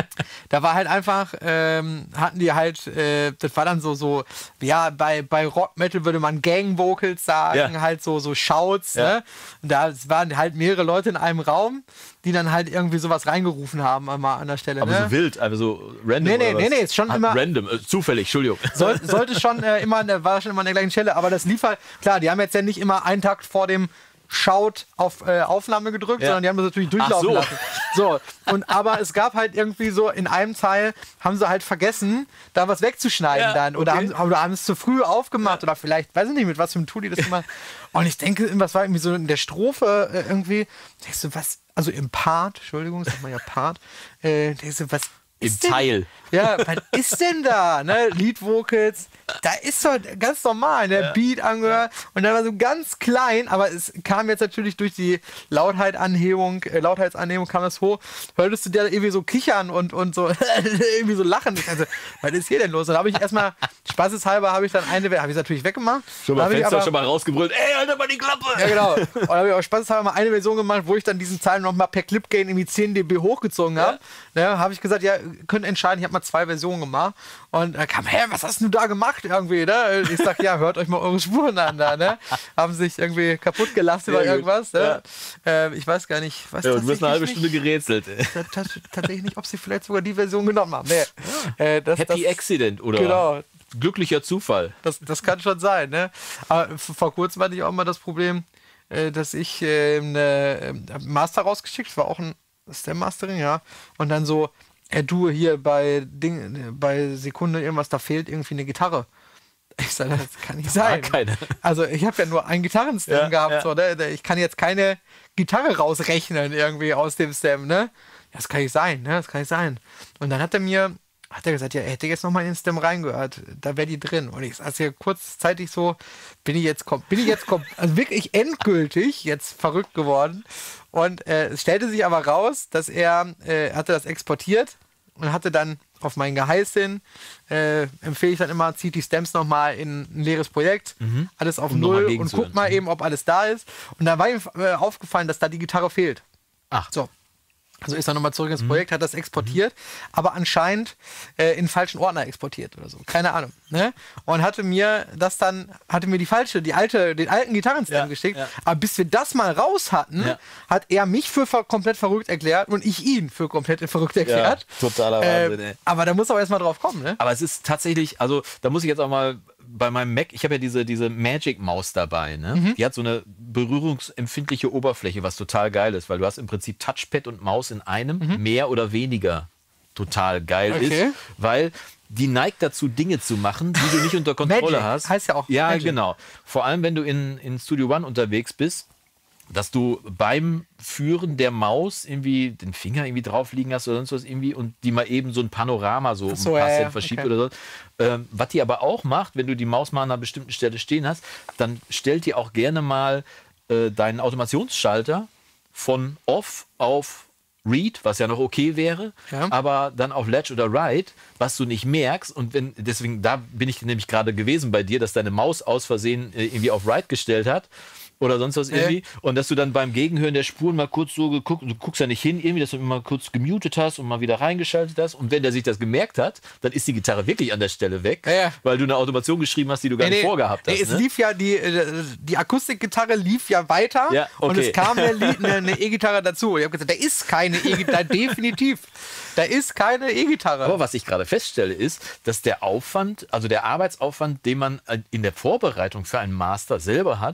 Da war halt einfach, ähm, hatten die halt, äh, das war dann so, so, ja, bei, bei Rock Metal würde man Gang Vocals sagen, Ja. halt so, so Shouts, Ja. ne? Und da waren halt mehrere Leute in einem Raum, die dann halt irgendwie sowas reingerufen haben einmal an der Stelle, Aber ne? so wild, also so random. Nee, nee, oder was? nee, nee, ist schon Ah, immer- Random, äh, zufällig, Entschuldigung. Soll, sollte schon äh, immer, an der, war schon immer an der gleichen Stelle, aber das lief halt, klar, die haben jetzt ja nicht immer einen Takt vor dem Shout auf äh, Aufnahme gedrückt, Ja. sondern die haben das natürlich durchlaufen Ach so. lassen. So, und aber es gab halt irgendwie so, in einem Teil haben sie halt vergessen, da was wegzuschneiden Ja, dann. Oder okay. haben, oder haben es zu früh aufgemacht oder vielleicht, weiß ich nicht, mit was für einem Tool die das gemacht. Und ich denke, was war irgendwie so in der Strophe äh, irgendwie, denkst du, was, also im Part, Entschuldigung, sagt man ja Part, äh, denkst du, was Im ist denn- Teil. Ja, was ist denn da? Ne? Lead Vocals, da ist doch ganz normal, ne? Beat angehört und dann war so ganz klein, aber es kam jetzt natürlich durch die Lautheitanhebung, äh, Lautheitsanhebung kam das hoch, hörtest du da irgendwie so kichern und, und so irgendwie so lachen. Ich dachte, was ist hier denn los? Und da habe ich erstmal, spaßeshalber habe ich dann eine, habe ich natürlich weggemacht. Schon Dann mal hab ich Fenster aber- schon mal rausgebrüllt. Ey, halt mal die Klappe! ja, genau. Und dann habe ich auch spaßeshalber mal eine Version gemacht, wo ich dann diesen Teil nochmal per Clip Gain irgendwie zehn dB hochgezogen habe. Ja. habe ich gesagt, ja, könnt entscheiden, ich habe mal zwei Versionen gemacht. Und da kam, hä, was hast du da gemacht irgendwie, ne? Ich sag, ja, hört euch mal eure Spuren an da, ne? Haben sich irgendwie kaputt gelassen oder Sehr gut. irgendwas, ne? Ähm, ich weiß gar nicht, was Ja, du bist eine halbe tatsächlich Stunde nicht- gerätselt. ey. ta- ta- tatsächlich nicht, ob sie vielleicht sogar die Version genommen haben. Nee. Äh, das, Happy das, Accident oder Genau. glücklicher Zufall. Das, das kann schon sein, ne? Aber f- vor kurzem hatte ich auch mal das Problem, äh, dass ich äh, eine äh, Master rausgeschickt, war auch ein Stem Mastering, ja. Und dann so, äh, du hier bei Ding, äh, bei Sekunde irgendwas, da fehlt irgendwie eine Gitarre. Ich sage, das kann nicht war sein. keine. Also ich habe ja nur einen Gitarrenstem Ja, gehabt, ja. so, ne? Ich kann jetzt keine Gitarre rausrechnen irgendwie aus dem Stem, ne? Das kann nicht sein, ne? Das kann nicht sein. Und dann hat er mir, hat er gesagt, ja, er hätte jetzt nochmal in den Stem reingehört, da wäre die drin. Und ich saß hier kurzzeitig so, bin ich jetzt, kom- bin ich jetzt, kom- also wirklich endgültig jetzt verrückt geworden. Und äh, es stellte sich aber raus, dass er, äh, hatte das exportiert und hatte dann auf mein Geheiß hin, äh, empfehle ich dann immer, zieht die Stems nochmal in ein leeres Projekt, alles auf Um noch mal Null und gegenzuhören. guckt mal eben, ob alles da ist. Und da war ihm äh, aufgefallen, dass da die Gitarre fehlt. Ach, So. Also ist er nochmal zurück ins Projekt, hat das exportiert, aber anscheinend äh, in falschen Ordner exportiert oder so. Keine Ahnung. Ne? Und hatte mir das dann, hatte mir die falsche, die alte, den alten Gitarrenstem Ja, geschickt. ja. Aber bis wir das mal raus hatten, Ja. hat er mich für ver komplett verrückt erklärt und ich ihn für komplett verrückt erklärt. totaler Wahnsinn, Äh, ey. aber da muss auch erstmal drauf kommen, ne? Aber es ist tatsächlich, also da muss ich jetzt auch mal bei meinem Mac, ich habe ja diese, diese Magic-Maus dabei, ne? Mhm. Die hat so eine berührungsempfindliche Oberfläche, was total geil ist, weil du hast im Prinzip Touchpad und Maus in einem, mehr oder weniger total geil Mhm. Okay. ist, weil die neigt dazu, Dinge zu machen, die du nicht unter Kontrolle Magic hast. heißt ja auch Ja, Magic. genau. Vor allem, wenn du in, in Studio One unterwegs bist, dass du beim Führen der Maus irgendwie den Finger irgendwie drauf liegen hast oder sonst was irgendwie und die mal eben so ein Panorama so, so, ein paar ja, Cent ja, verschiebt okay. oder so. Ähm, was die aber auch macht, wenn du die Maus mal an einer bestimmten Stelle stehen hast, dann stellt die auch gerne mal äh, deinen Automationsschalter von Off auf Read, was ja noch okay wäre, Ja. aber dann auf Ledge oder Write, was du nicht merkst. Und wenn, deswegen, da bin ich nämlich gerade gewesen bei dir, dass deine Maus aus Versehen äh, irgendwie auf Write gestellt hat. Oder sonst was irgendwie. Und dass du dann beim Gegenhören der Spuren mal kurz so geguckt, du guckst ja nicht hin, irgendwie, dass du mal kurz gemutet hast und mal wieder reingeschaltet hast. Und wenn der sich das gemerkt hat, dann ist die Gitarre wirklich an der Stelle weg, Ja, ja. weil du eine Automation geschrieben hast, die du gar nicht vorgehabt hast. Nee, es ne? lief ja, die, äh, die Akustikgitarre lief ja weiter Ja, und okay. es kam eine Lied- eine eine E-Gitarre dazu. Ich habe gesagt, da ist keine E-Gitarre, definitiv. Da ist keine E-Gitarre. Aber was ich gerade feststelle, ist, dass der Aufwand, also der Arbeitsaufwand, den man in der Vorbereitung für einen Master selber hat,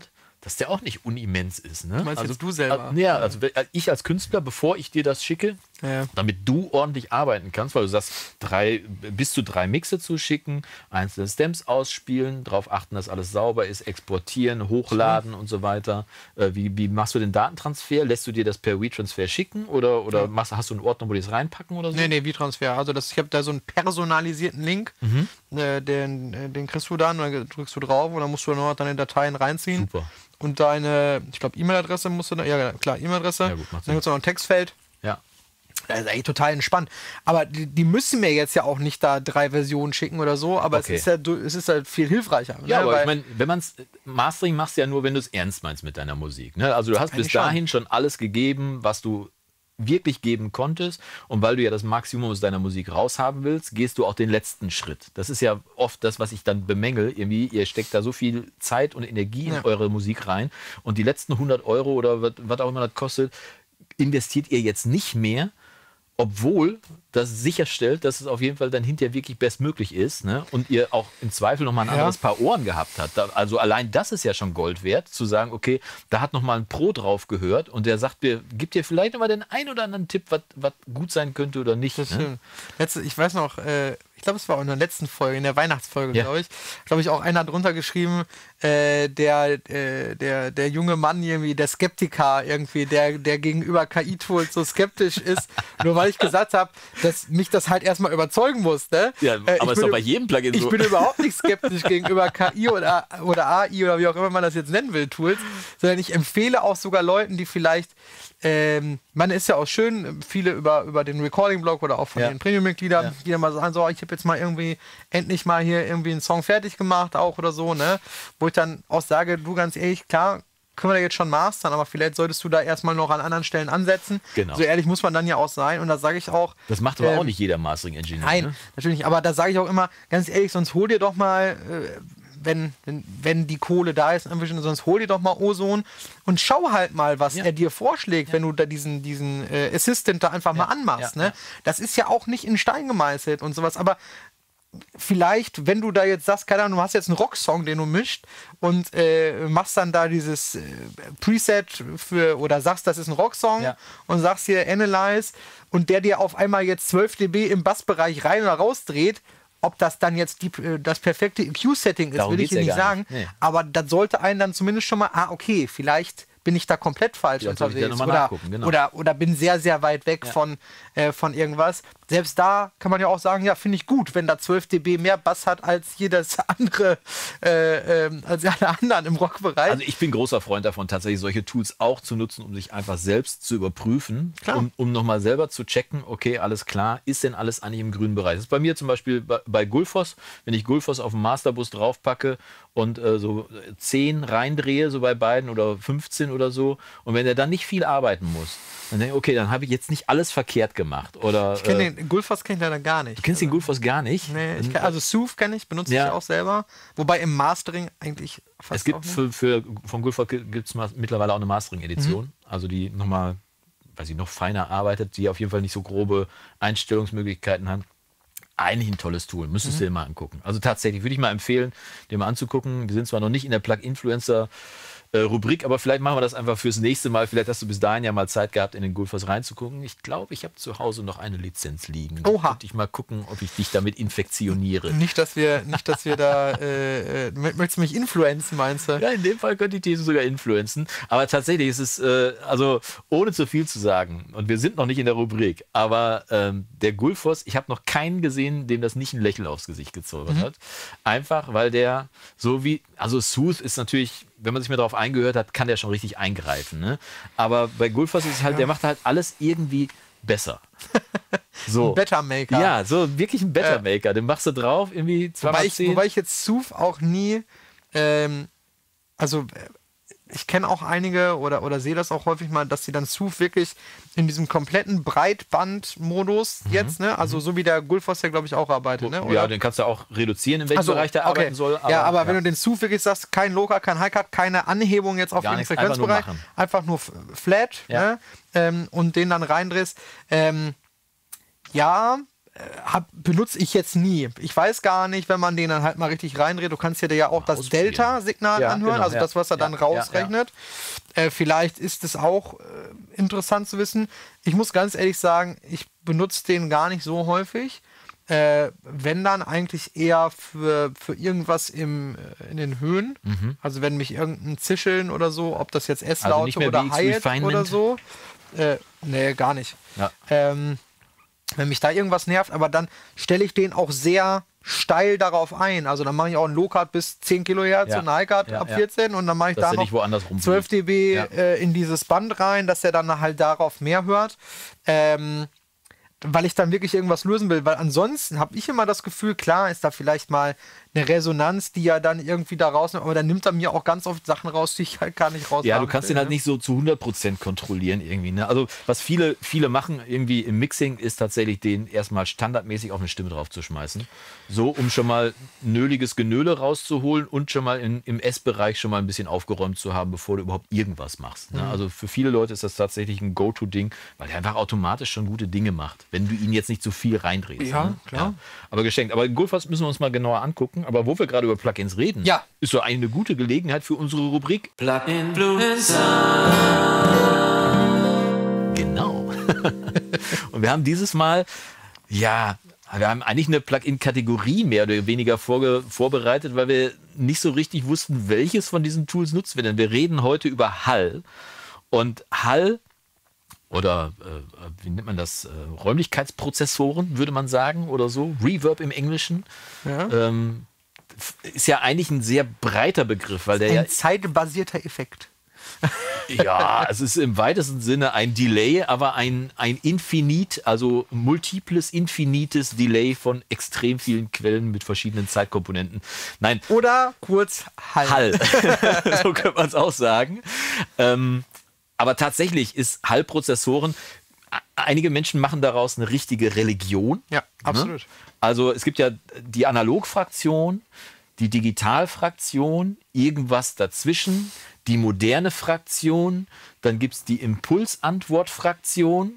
dass der auch nicht unimmens ist. Ne? Du meinst also jetzt du selber? Äh, ja, also ich als Künstler, bevor ich dir das schicke, Ja. damit du ordentlich arbeiten kannst, weil du sagst, drei, bis zu drei Mixe zuschicken, einzelne Stems ausspielen, darauf achten, dass alles sauber ist, exportieren, hochladen und so weiter. Äh, wie, wie machst du den Datentransfer? Lässt du dir das per WeTransfer schicken oder, oder Ja. machst, hast du einen Ordner, wo die es reinpacken oder so? Nee, nee, wie Transfer. Also das, ich habe da so einen personalisierten Link, Mhm. äh, den, äh, den kriegst du dann, dann drückst du drauf und dann musst du noch deine Dateien reinziehen. Super. Und deine, ich glaube, E-Mail-Adresse musst du da, ja klar, E-Mail-Adresse. Ja, gut, macht Sinn. Dann gibt es noch ein Textfeld. Ja. Das ist eigentlich total entspannt. Aber die, die müssen mir jetzt ja auch nicht da drei Versionen schicken oder so, aber Okay. es ist ja, du- es ist halt viel hilfreicher. Ja, ne? aber Weil- ich meine, wenn man es Mastering machst du ja nur, wenn du es ernst meinst mit deiner Musik. Ne? Also du hast bis Eigentlich schon. dahin schon alles gegeben, was du wirklich geben konntest. Und weil du ja das Maximum aus deiner Musik raushaben willst, gehst du auch den letzten Schritt. Das ist ja oft das, was ich dann bemängel. Irgendwie, ihr steckt da so viel Zeit und Energie in Ja. eure Musik rein. Und die letzten hundert Euro oder was was auch immer das kostet, investiert ihr jetzt nicht mehr, obwohl das sicherstellt, dass es auf jeden Fall dann hinterher wirklich bestmöglich ist, ne? Und ihr auch im Zweifel nochmal ein Ja. anderes Paar Ohren gehabt habt. Da, also allein das ist ja schon Gold wert, zu sagen, okay, da hat nochmal ein Pro drauf gehört und der sagt mir, gibt dir vielleicht nochmal den ein oder anderen Tipp, was was gut sein könnte oder nicht. Das Ne? stimmt. Letzte, ich weiß noch, äh, ich glaube, es war in der letzten Folge, in der Weihnachtsfolge, Ja. glaube ich, glaube ich, auch einer drunter geschrieben, äh, der, äh, der, der junge Mann irgendwie, der Skeptiker irgendwie, der, der gegenüber K I-Tools so skeptisch ist, nur weil ich gesagt habe, dass mich das halt erstmal überzeugen muss. Ne? Ja, Äh, aber ich ist bin doch ü- bei jedem Plugin Ich so. bin überhaupt nicht skeptisch gegenüber K I oder, oder A I oder wie auch immer man das jetzt nennen will, Tools, sondern ich empfehle auch sogar Leuten, die vielleicht, ähm, man ist ja auch schön, viele über, über den Recording-Blog oder auch von Ja. den Premium-Mitgliedern, Ja. die dann mal sagen, so, ich habe jetzt mal irgendwie endlich mal hier irgendwie einen Song fertig gemacht, auch oder so, ne? Wo ich dann auch sage, du ganz ehrlich, klar, können wir da jetzt schon mastern, aber vielleicht solltest du da erstmal noch an anderen Stellen ansetzen. Genau. So ehrlich muss man dann ja auch sein und da sage ich auch, Das macht aber ähm, auch nicht jeder Mastering-Engineer. nein, Ne? natürlich nicht. Aber da sage ich auch immer, ganz ehrlich, sonst hol dir doch mal, äh, wenn, wenn, wenn die Kohle da ist, sonst hol dir doch mal Ozone und schau halt mal, was Ja. er dir vorschlägt, wenn du da diesen, diesen äh, Assistant da einfach mal anmachst. ja, Ne? ja. Das ist ja auch nicht in Stein gemeißelt und sowas, aber vielleicht, wenn du da jetzt sagst, keine Ahnung, du hast jetzt einen Rocksong, den du mischt und äh, machst dann da dieses äh, Preset für, oder sagst, das ist ein Rocksong Ja. und sagst hier Analyze und der dir auf einmal jetzt zwölf Dezibel im Bassbereich rein oder raus dreht, ob das dann jetzt die, äh, das perfekte E Q-Setting ist, Darum will ich geht's dir ja nicht gar sagen. nicht. Nee. Aber das sollte einen dann zumindest schon mal, ah, okay, vielleicht bin ich da komplett falsch Vielleicht sollte ich da unterwegs. noch mal Oder, nachgucken, genau. oder, oder bin sehr, sehr weit weg von, äh, von irgendwas. Selbst da kann man ja auch sagen, ja, finde ich gut, wenn da zwölf Dezibel mehr Bass hat als jedes andere, äh, ähm, als alle anderen im Rockbereich. Also ich bin großer Freund davon, tatsächlich solche Tools auch zu nutzen, um sich einfach selbst zu überprüfen, Klar. um, um nochmal selber zu checken, okay, alles klar, ist denn alles eigentlich im grünen Bereich? Das ist bei mir zum Beispiel bei, bei Gulfos, wenn ich Gulfos auf den Masterbus draufpacke und äh, so zehn reindrehe, so bei beiden oder fünfzehn oder so, und wenn er dann nicht viel arbeiten muss, dann denke ich, okay, dann habe ich jetzt nicht alles verkehrt gemacht. Oder, ich kenne äh, den Gulfos kenne ich leider gar nicht. du kennst den Gulfos gar nicht? Nee, ich kenn, also Sooth kenne ich, benutze Ja. ich auch selber. Wobei im Mastering eigentlich fast Es gibt auch nicht. für, für von Gulfos gibt es mittlerweile auch eine Mastering-Edition, also die nochmal, weiß ich, noch feiner arbeitet, die auf jeden Fall nicht so grobe Einstellungsmöglichkeiten hat. Eigentlich ein tolles Tool, müsstest du dir mal angucken. Also tatsächlich würde ich mal empfehlen, dir mal anzugucken. Wir sind zwar noch nicht in der Plug-Influencer äh, Rubrik, aber vielleicht machen wir das einfach fürs nächste Mal. Vielleicht hast du bis dahin ja mal Zeit gehabt, in den Gulfos reinzugucken. Ich glaube, ich habe zu Hause noch eine Lizenz liegen. Oha. Könnte ich mal gucken, ob ich dich damit infektioniere. Nicht, dass wir, nicht, dass wir da, äh, äh, möchtest du mich influenzen, meinst du? Ja, in dem Fall könnte ich die sogar influenzen. Aber tatsächlich ist es, äh, also ohne zu viel zu sagen, und wir sind noch nicht in der Rubrik, aber ähm, der Gulfos, ich habe noch keinen gesehen, dem das nicht ein Lächeln aufs Gesicht gezaubert hat. Einfach, weil der so wie, also Sooth ist natürlich, wenn man sich mal darauf eingehört hat, kann der schon richtig eingreifen. Ne? Aber bei Gulfos ist es halt, der macht halt alles irgendwie besser. So. Ein Better Maker. Ja, so wirklich ein Better Maker. Den machst du drauf, irgendwie zwei Wobei mal ich, zehn. wobei ich jetzt Sooth auch nie, ähm, also äh, ich kenne auch einige oder, oder sehe das auch häufig mal, dass sie dann Sooth wirklich in diesem kompletten Breitband-Modus jetzt, ne, also so wie der Gulfos ja, glaube ich, auch arbeitet, ne? Ja, Oder? den kannst du auch reduzieren, in welchem Also, Bereich der okay. arbeiten soll. ja, aber wenn du den Sooth wirklich sagst, kein Low-Cut, kein High-Cut, keine Anhebung jetzt auf Gar den nichts, einfach nur Frequenzbereich, machen. einfach nur f- flat, Ja. ne? ähm, und den dann reindrehst, ähm, ja, hab, benutze ich jetzt nie. Ich weiß gar nicht, wenn man den dann halt mal richtig reindreht, du kannst dir ja auch das Delta-Signal ja, anhören, genau, also ja. das, was er dann ja, rausrechnet. Ja, ja. Äh, vielleicht ist es auch äh, interessant zu wissen. Ich muss ganz ehrlich sagen, ich benutze den gar nicht so häufig. Äh, wenn dann eigentlich eher für, für irgendwas im, in den Höhen. Mhm. Also wenn mich irgendein Zischeln oder so, ob das jetzt S-Laute also oder Hi-Hat oder so. Äh, nee, gar nicht. Ja. Ähm, wenn mich da irgendwas nervt, aber dann stelle ich den auch sehr steil darauf ein. Also dann mache ich auch einen Low-Cut bis zehn Kilohertz ja. und einen High-Cut ja, ab ja. vierzehn und dann mache ich dass da noch zwölf dB ja. äh, in dieses Band rein, dass er dann halt darauf mehr hört. Ähm, weil ich dann wirklich irgendwas lösen will, weil ansonsten habe ich immer das Gefühl, klar ist da vielleicht mal eine Resonanz, die ja dann irgendwie da rausnimmt, aber dann nimmt er mir auch ganz oft Sachen raus, die ich halt gar nicht raus. Ja, du kannst will, den halt ne? nicht so zu hundert Prozent kontrollieren irgendwie. Ne? Also was viele, viele machen irgendwie im Mixing, ist tatsächlich den erstmal standardmäßig auf eine Stimme drauf zu schmeißen. So, um schon mal nöliges Genöle rauszuholen und schon mal in, im S-Bereich schon mal ein bisschen aufgeräumt zu haben, bevor du überhaupt irgendwas machst. Ne? Mhm. Also für viele Leute ist das tatsächlich ein Go-To-Ding, weil der einfach automatisch schon gute Dinge macht, wenn du ihn jetzt nicht zu viel reindrehst. Ja, ne? klar. Ja. Aber geschenkt. Aber Gullfass müssen wir uns mal genauer angucken. Aber wo wir gerade über Plugins reden, ja. ist so eine gute Gelegenheit für unsere Rubrik Plugin Blue Sound. Genau. Und wir haben dieses Mal, ja, wir haben eigentlich eine Plugin-Kategorie mehr oder weniger vorge- vorbereitet, weil wir nicht so richtig wussten, welches von diesen Tools nutzen wir denn. Wir reden heute über Hall. Und Hall oder äh, wie nennt man das? Äh, Räumlichkeitsprozessoren, würde man sagen, oder so. Reverb im Englischen. Ja. Ähm, ist ja eigentlich ein sehr breiter Begriff, weil der ein ja zeitbasierter Effekt. Ja, es ist im weitesten Sinne ein Delay, aber ein, ein Infinit, also multiples, infinites Delay von extrem vielen Quellen mit verschiedenen Zeitkomponenten. Nein. Oder kurz Hall. Hall. So könnte man es auch sagen. Ähm, aber tatsächlich ist Hall-Prozessoren, einige Menschen machen daraus eine richtige Religion. Ja, absolut. Ne? Also es gibt ja die Analogfraktion, die Digitalfraktion, irgendwas dazwischen, die moderne Fraktion, dann gibt es die Impulsantwortfraktion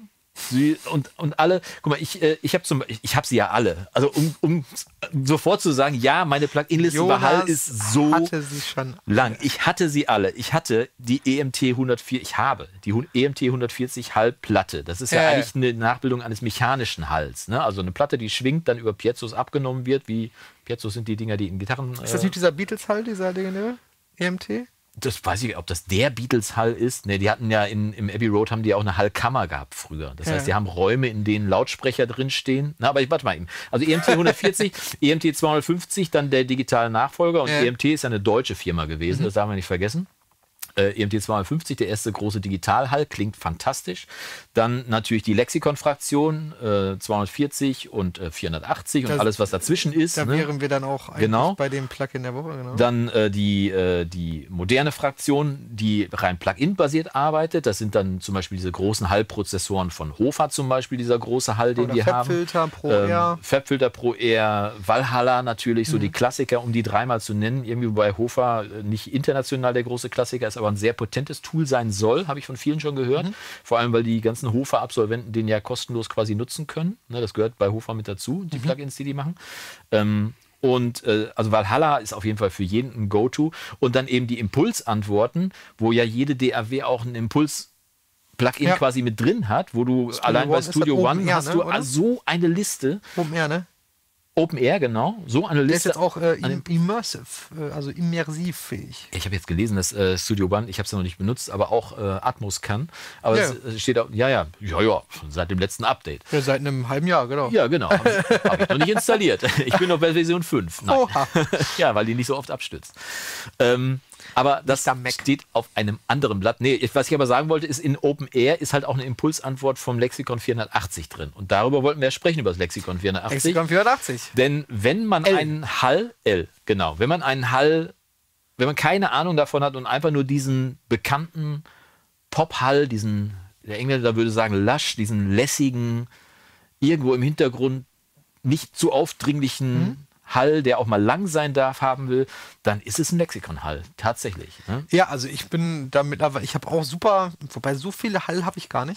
und, und alle, guck mal, ich, ich habe ich hab sie ja alle. Also um, um sofort zu sagen, ja, meine Plugin-Liste über Hall ist so hatte sie schon lang. Ich hatte sie alle. Ich hatte die E M T hundertvier, ich habe die E M T hundertvierzig Hall-Platte. Das ist ja äh. eigentlich eine Nachbildung eines mechanischen Halls. Ne? Also eine Platte, die schwingt, dann über Piezos abgenommen wird, wie Piezos sind die Dinger, die in Gitarren... Ist das nicht dieser Beatles-Hall, dieser legendäre E M T? Das weiß ich, ob das der Beatles-Hall ist. Ne, die hatten ja in, im Abbey Road haben die auch eine Hallkammer gehabt früher. Das ja. heißt, die haben Räume, in denen Lautsprecher drinstehen. Na, aber ich warte mal eben. Also E M T hundertvierzig, E M T zweihundertfünfzig, dann der digitale Nachfolger. Und ja. E M T ist ja eine deutsche Firma gewesen, mhm. das darf man nicht vergessen. Äh, E M T zweihundertfünfzig, der erste große Digitalhall, klingt fantastisch. Dann natürlich die Lexikon-Fraktion, äh, zweihundertvierzig und äh, vierhundertachtzig und das, alles, was dazwischen ist. Da ne? wären wir dann auch eigentlich genau. bei dem Plugin der Woche. Genau. Dann äh, die, äh, die moderne Fraktion, die rein Plugin-basiert arbeitet. Das sind dann zum Beispiel diese großen Hallprozessoren von Hofer zum Beispiel, dieser große Hall, den Oder wir haben. Fabfilter Pro ähm, R. Fabfilter Pro R, Valhalla natürlich, so mhm. die Klassiker, um die dreimal zu nennen. Irgendwie bei Hofer nicht international der große Klassiker ist, aber ein sehr potentes Tool sein soll, habe ich von vielen schon gehört. Mhm. Vor allem, weil die ganzen Hofer-Absolventen den ja kostenlos quasi nutzen können. Ne, das gehört bei Hofer mit dazu, die mhm. Plugins, die die machen. Ähm, und äh, also Valhalla ist auf jeden Fall für jeden ein Go-To. Und dann eben die Impulsantworten, wo ja jede D A W auch einen Impuls Plugin ja. quasi mit drin hat, wo du Studio allein bei One Studio One Air, hast ne, du oder? so eine Liste. Open Air, ne? Open Air, genau. So eine Der ist Liste. jetzt auch äh, im, immersive, äh, also immersiv fähig. Ich habe jetzt gelesen, dass äh, Studio One, ich habe es noch nicht benutzt, aber auch äh, Atmos kann. Aber Ja. es äh, steht auch, ja, ja, ja, ja, schon seit dem letzten Update. Ja, seit einem halben Jahr, genau. Ja, genau. Habe ich, hab ich noch nicht installiert. Ich bin noch bei Version fünf. Nein. Oha. Ja, weil die nicht so oft abstürzt. Ähm, aber das am Mac. steht auf einem anderen Blatt. Nee, was ich aber sagen wollte, ist, in Open Air ist halt auch eine Impulsantwort vom Lexikon vierhundertachtzig drin. Und darüber wollten wir ja sprechen, über das Lexikon vierhundertachtzig. Lexikon vierhundertachtzig. Denn wenn man L. einen Hall, L, genau, wenn man einen Hall, wenn man keine Ahnung davon hat und einfach nur diesen bekannten Pop-Hall, diesen, der Engländer würde sagen lush, diesen lässigen, irgendwo im Hintergrund nicht zu aufdringlichen mhm. Hall, der auch mal lang sein darf, haben will, dann ist es ein Lexikon-Hall, tatsächlich. Ne? Ja, also ich bin damit, aber ich habe auch super, wobei so viele Hall habe ich gar nicht.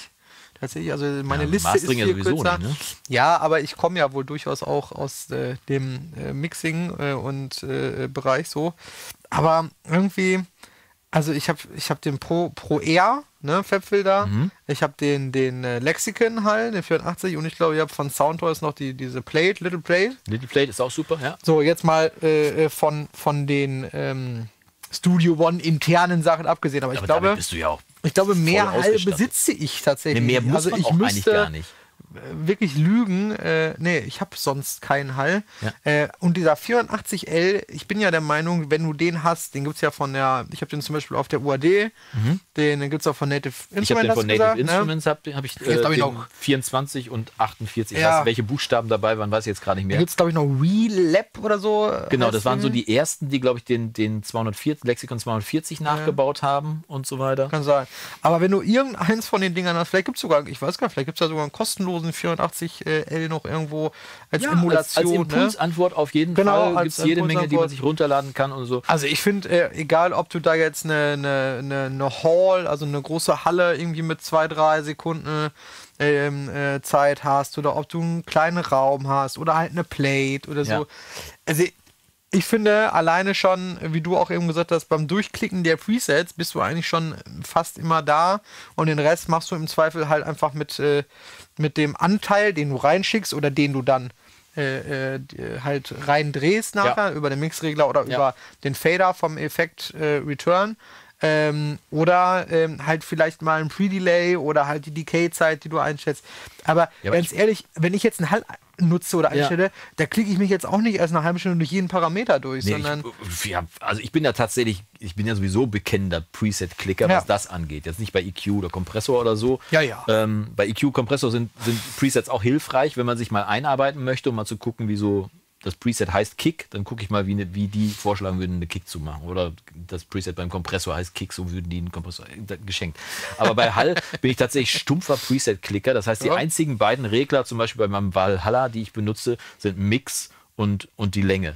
Tatsächlich, also meine Ja, Liste Mastering ist ja viel sowieso kürzer. nicht, ne? Ja, aber ich komme ja wohl durchaus auch aus äh, dem äh, Mixing äh, und äh, Bereich so. Aber irgendwie, also ich habe ich hab den Pro, Pro Air, ne, Fabfilter. Mhm. Ich habe den, den äh, Lexicon halt, den vierundachtzig, und ich glaube, ich habe von Soundtoys noch die, diese Plate, Little Plate. Little Plate ist auch super, ja. So, jetzt mal äh, von, von den ähm, Studio One internen Sachen abgesehen, aber ich Aber glaube, damit bist du ja auch ich glaube, mehr voll Hall ausgestattet. besitze ich tatsächlich. Nee, mehr nicht. muss also man ich auch müsste eigentlich gar nicht. wirklich lügen. Äh, nee, ich habe sonst keinen Hall. Ja. Äh, und dieser vierundachtzig L, ich bin ja der Meinung, wenn du den hast, den gibt es ja von der, ich habe den zum Beispiel auf der U A D, Mhm. den, den gibt es auch von Native Instruments. Ich habe den von hast du Native gesagt, ne? Instruments, habe hab ich, Jetzt äh, hab ich den noch- vierundzwanzig und achtundvierzig. Ich Ja. weiß nicht, welche Buchstaben dabei waren, weiß ich jetzt gerade nicht Da mehr. gibt es, glaube ich, noch Relab oder so. Genau, heißt das waren so die. die ersten, die, glaube ich, den, den zweihundertvierzig, Lexikon zweihundertvierzig nachgebaut haben und so weiter. Kann sein. Aber wenn du irgendeins von den Dingern hast, vielleicht gibt es sogar, ich weiß gar nicht, vielleicht gibt es ja sogar einen kostenlosen vierundachtzig L noch irgendwo als Ja, als, Emulation. als ne? Impulsantwort auf jeden Genau, Fall. als Gibt es jede Menge, die man Impulsantwort. sich runterladen kann und so. Also ich finde, äh, egal ob du da jetzt eine, eine, eine, eine Hall, also eine große Halle irgendwie mit zwei, drei Sekunden ähm, äh, Zeit hast oder ob du einen kleinen Raum hast oder halt eine Plate oder so. Ja. Also ich finde alleine schon, wie du auch eben gesagt hast, beim Durchklicken der Presets bist du eigentlich schon fast immer da und den Rest machst du im Zweifel halt einfach mit, äh, mit dem Anteil, den du reinschickst oder den du dann äh, äh, halt reindrehst nachher Ja. über den Mixregler oder Ja. über den Fader vom Effekt äh, Return. Ähm, oder ähm, halt vielleicht mal ein Pre-Delay oder halt die Decay-Zeit, die du einschätzt. Aber Ja, aber ganz ehrlich, wenn ich jetzt einen Hall nutze oder Ja. einstelle, da klicke ich mich jetzt auch nicht erst eine halbe Stunde durch jeden Parameter durch, Nee, sondern ich, ja, also ich bin ja tatsächlich, ich bin ja sowieso bekennender Preset-Klicker, Ja. was das angeht. Jetzt nicht bei E Q oder Kompressor oder so. Ja, ja. Ähm, bei E Q, Kompressor sind, sind Presets auch hilfreich, wenn man sich mal einarbeiten möchte, um mal zu gucken, wie so das Preset heißt Kick, dann gucke ich mal, wie, ne, wie die vorschlagen würden, eine Kick zu machen. Oder das Preset beim Kompressor heißt Kick, so würden die einen Kompressor äh, geschenkt. Aber bei Hall bin ich tatsächlich stumpfer Preset-Klicker. Das heißt, die Ja. einzigen beiden Regler, zum Beispiel bei meinem Valhalla, die ich benutze, sind Mix und, und die Länge.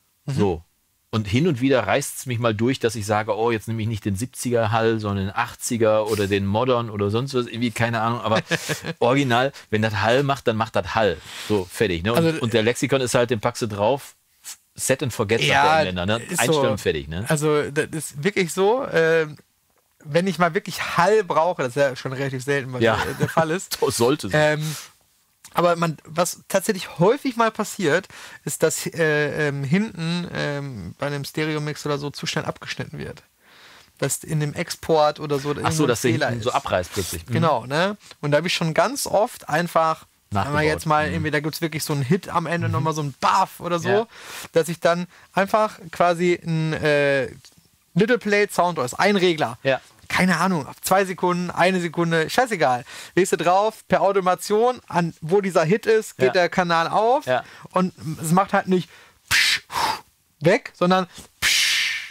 So. Und hin und wieder reißt es mich mal durch, dass ich sage, oh, jetzt nehme ich nicht den siebziger Hall, sondern den achtziger oder den Modern oder sonst was, irgendwie, keine Ahnung. Aber original, wenn das Hall macht, dann macht das Hall. So, fertig. Ne? Und, Also, und der Lexikon ist halt, den packst du drauf, set and forget, sagt Ja, der Engländer. Ne? ist Einstellen, so. fertig. Ne? also das ist wirklich so, äh, wenn ich mal wirklich Hall brauche, das ist ja schon relativ selten, was Ja. der, der Fall ist. Das sollte so. Ähm, aber man, was tatsächlich häufig mal passiert, ist, dass äh, ähm, hinten ähm, bei einem Stereo-Mix oder so zu schnell abgeschnitten wird. Dass in dem Export oder so Ach irgendwo so, ein dass der Fehler hinten ist. so abreißt plötzlich. Mhm. Genau, ne? Und da habe ich schon ganz oft einfach, wenn Nachgebaut. man jetzt mal, irgendwie, da gibt es wirklich so einen Hit am Ende, nochmal so ein Buff oder so, Ja. dass ich dann einfach quasi ein äh, Little Plate Sound ist, ein Regler. Ja. Keine Ahnung, auf zwei Sekunden, eine Sekunde, scheißegal. Legst du drauf, per Automation, an wo dieser Hit ist, geht Ja. der Kanal auf Ja. und es macht halt nicht psch, weg, sondern psch,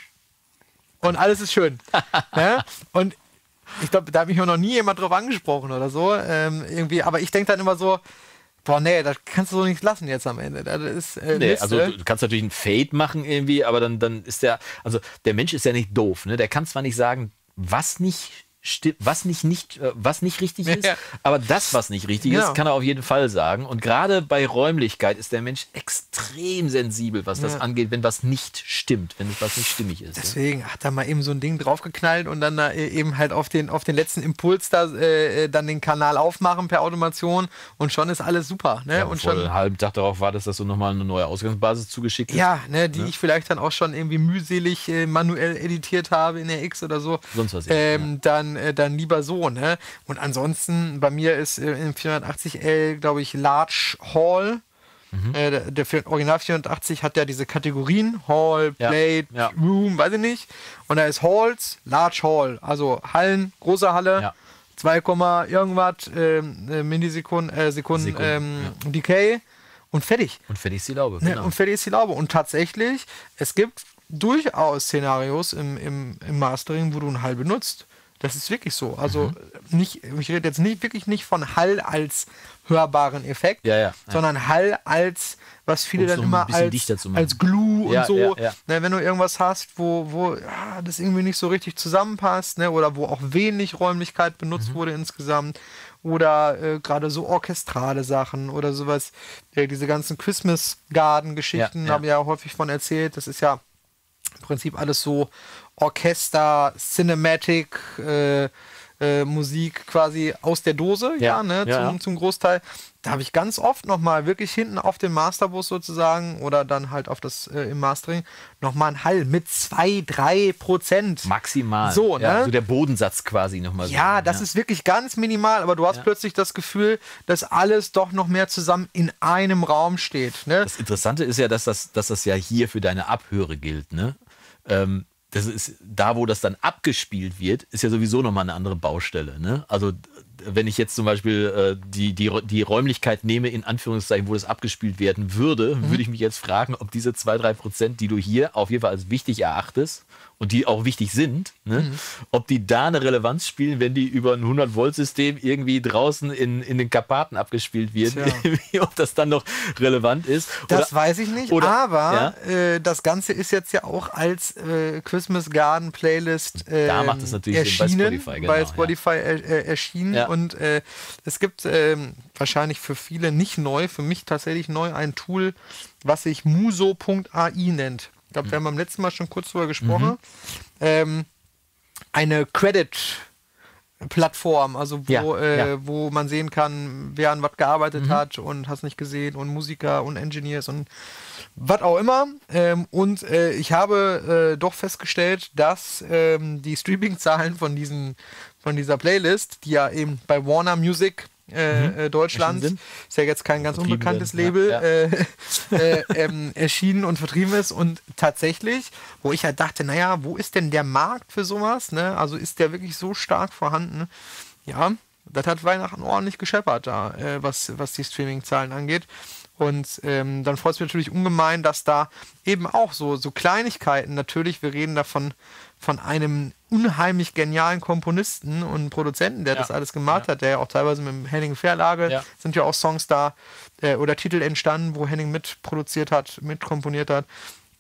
und alles ist schön. ne? Und ich glaube, da hat mich auch noch nie jemand drauf angesprochen oder so. Ähm, irgendwie, aber ich denke dann immer so, boah, nee, das kannst du so nicht lassen jetzt am Ende. Das ist äh, Nee, Mist, also ne? du kannst natürlich einen Fade machen irgendwie, aber dann, dann ist der, also der Mensch ist ja nicht doof, ne? Der kann zwar nicht sagen, was nicht stimmt, was nicht, nicht, äh, was nicht richtig ist, Ja. aber das, was nicht richtig Genau. ist, kann er auf jeden Fall sagen. Und gerade bei Räumlichkeit ist der Mensch extrem sensibel, was das Ja. angeht, wenn was nicht stimmt, wenn was nicht stimmig ist. Ne? Deswegen hat er mal eben so ein Ding draufgeknallt und dann da äh, eben halt auf den, auf den letzten Impuls da äh, dann den Kanal aufmachen per Automation und schon ist alles super. Ne? Ja, und bevor du schon, einen halben Tag darauf wartest, dass du nochmal eine neue Ausgangsbasis zugeschickt hast. ja, ne, die ich vielleicht dann auch schon irgendwie mühselig äh, manuell editiert habe in der X oder so. Sonst was ähm, dann, äh, dann lieber so. Ne? Und ansonsten, bei mir ist äh, im vierhundertachtzig L, glaube ich, Large Hall. Mhm. Äh, der, der vier- Original vierhundertachtzig hat ja diese Kategorien, Hall, Ja, Plate, ja. Room, weiß ich nicht. Und da ist Halls, Large Hall, also Hallen, große Halle, Ja. zwei, irgendwas ähm, äh, Millisekunden, äh, Sekunden, Sekunden, ähm, Decay und fertig. Und fertig ist die Laube. Ne? Genau. Und fertig ist die Laube. Und tatsächlich, es gibt durchaus Szenarios im, im, im Mastering, wo du einen Hall benutzt. Das ist wirklich so. Also mhm. nicht, ich rede jetzt nicht wirklich nicht von Hall als hörbaren Effekt, ja, ja, ja. sondern Hall als, was viele Um's dann noch immer ein als, bisschen als Glue ja, und so, ja, ja. Ne, wenn du irgendwas hast, wo, wo ja, das irgendwie nicht so richtig zusammenpasst, ne, oder wo auch wenig Räumlichkeit benutzt mhm. wurde insgesamt, oder äh, gerade so orchestrale Sachen oder sowas, äh, diese ganzen Christmas Garden-Geschichten ja, ja. habe ich ja häufig von erzählt, das ist ja im Prinzip alles so Orchester, Cinematic, äh, äh, Musik quasi aus der Dose, ja, ja ne, ja, zum, ja. zum Großteil. Da habe ich ganz oft nochmal wirklich hinten auf dem Masterbus sozusagen oder dann halt auf das äh, im Mastering nochmal ein Hall mit zwei, drei Prozent. Maximal. So, ne? Ja, so der Bodensatz quasi nochmal. Ja, so, das ja. ist wirklich ganz minimal, aber du hast ja. plötzlich das Gefühl, dass alles doch noch mehr zusammen in einem Raum steht. Ne? Das Interessante ist ja, dass das, dass das ja hier für deine Abhöre gilt, ne? Ähm, das ist da, wo das dann abgespielt wird, ist ja sowieso nochmal eine andere Baustelle. Ne? Also wenn ich jetzt zum Beispiel äh, die, die, die Räumlichkeit nehme, in Anführungszeichen, wo das abgespielt werden würde, mhm. würde ich mich jetzt fragen, ob diese zwei, drei Prozent, die du hier auf jeden Fall als wichtig erachtest und die auch wichtig sind, ne? mhm. ob die da eine Relevanz spielen, wenn die über ein hundert Volt System irgendwie draußen in, in den Karpaten abgespielt werden, ob das dann noch relevant ist. Das oder, weiß ich nicht, oder, aber ja? äh, das Ganze ist jetzt ja auch als äh, Christmas Garden Playlist äh, da macht es natürlich erschienen, Sinn, bei Spotify, genau, bei Spotify ja. er, äh, erschienen ja. und äh, es gibt ähm, wahrscheinlich für viele nicht neu, für mich tatsächlich neu ein Tool, was sich muso punkt a i nennt. Ich glaube, wir haben beim letzten Mal schon kurz drüber gesprochen. Mhm. Ähm, eine Credit-Plattform, also wo, ja, äh, ja. wo man sehen kann, wer an was gearbeitet mhm. hat und hast nicht gesehen und Musiker und Engineers und was auch immer. Ähm, und äh, ich habe äh, doch festgestellt, dass ähm, die Streaming-Zahlen von, diesen, von dieser Playlist, die ja eben bei Warner Music Äh, mhm. Deutschland, ist ja jetzt kein ganz unbekanntes Label, ja, ja. Äh, äh, ähm, erschienen und vertrieben ist und tatsächlich, wo ich halt dachte, naja, wo ist denn der Markt für sowas, ne? Also ist der wirklich so stark vorhanden? Ja, das hat Weihnachten ordentlich gescheppert da, äh, was, was die Streaming-Zahlen angeht. Und ähm, dann freut es mich natürlich ungemein, dass da eben auch so, so Kleinigkeiten, natürlich, wir reden davon von einem unheimlich genialen Komponisten und Produzenten, der ja. das alles gemacht ja. hat, der ja auch teilweise mit dem Henning Verlage, ja. sind ja auch Songs da äh, oder Titel entstanden, wo Henning mitproduziert hat, mitkomponiert hat.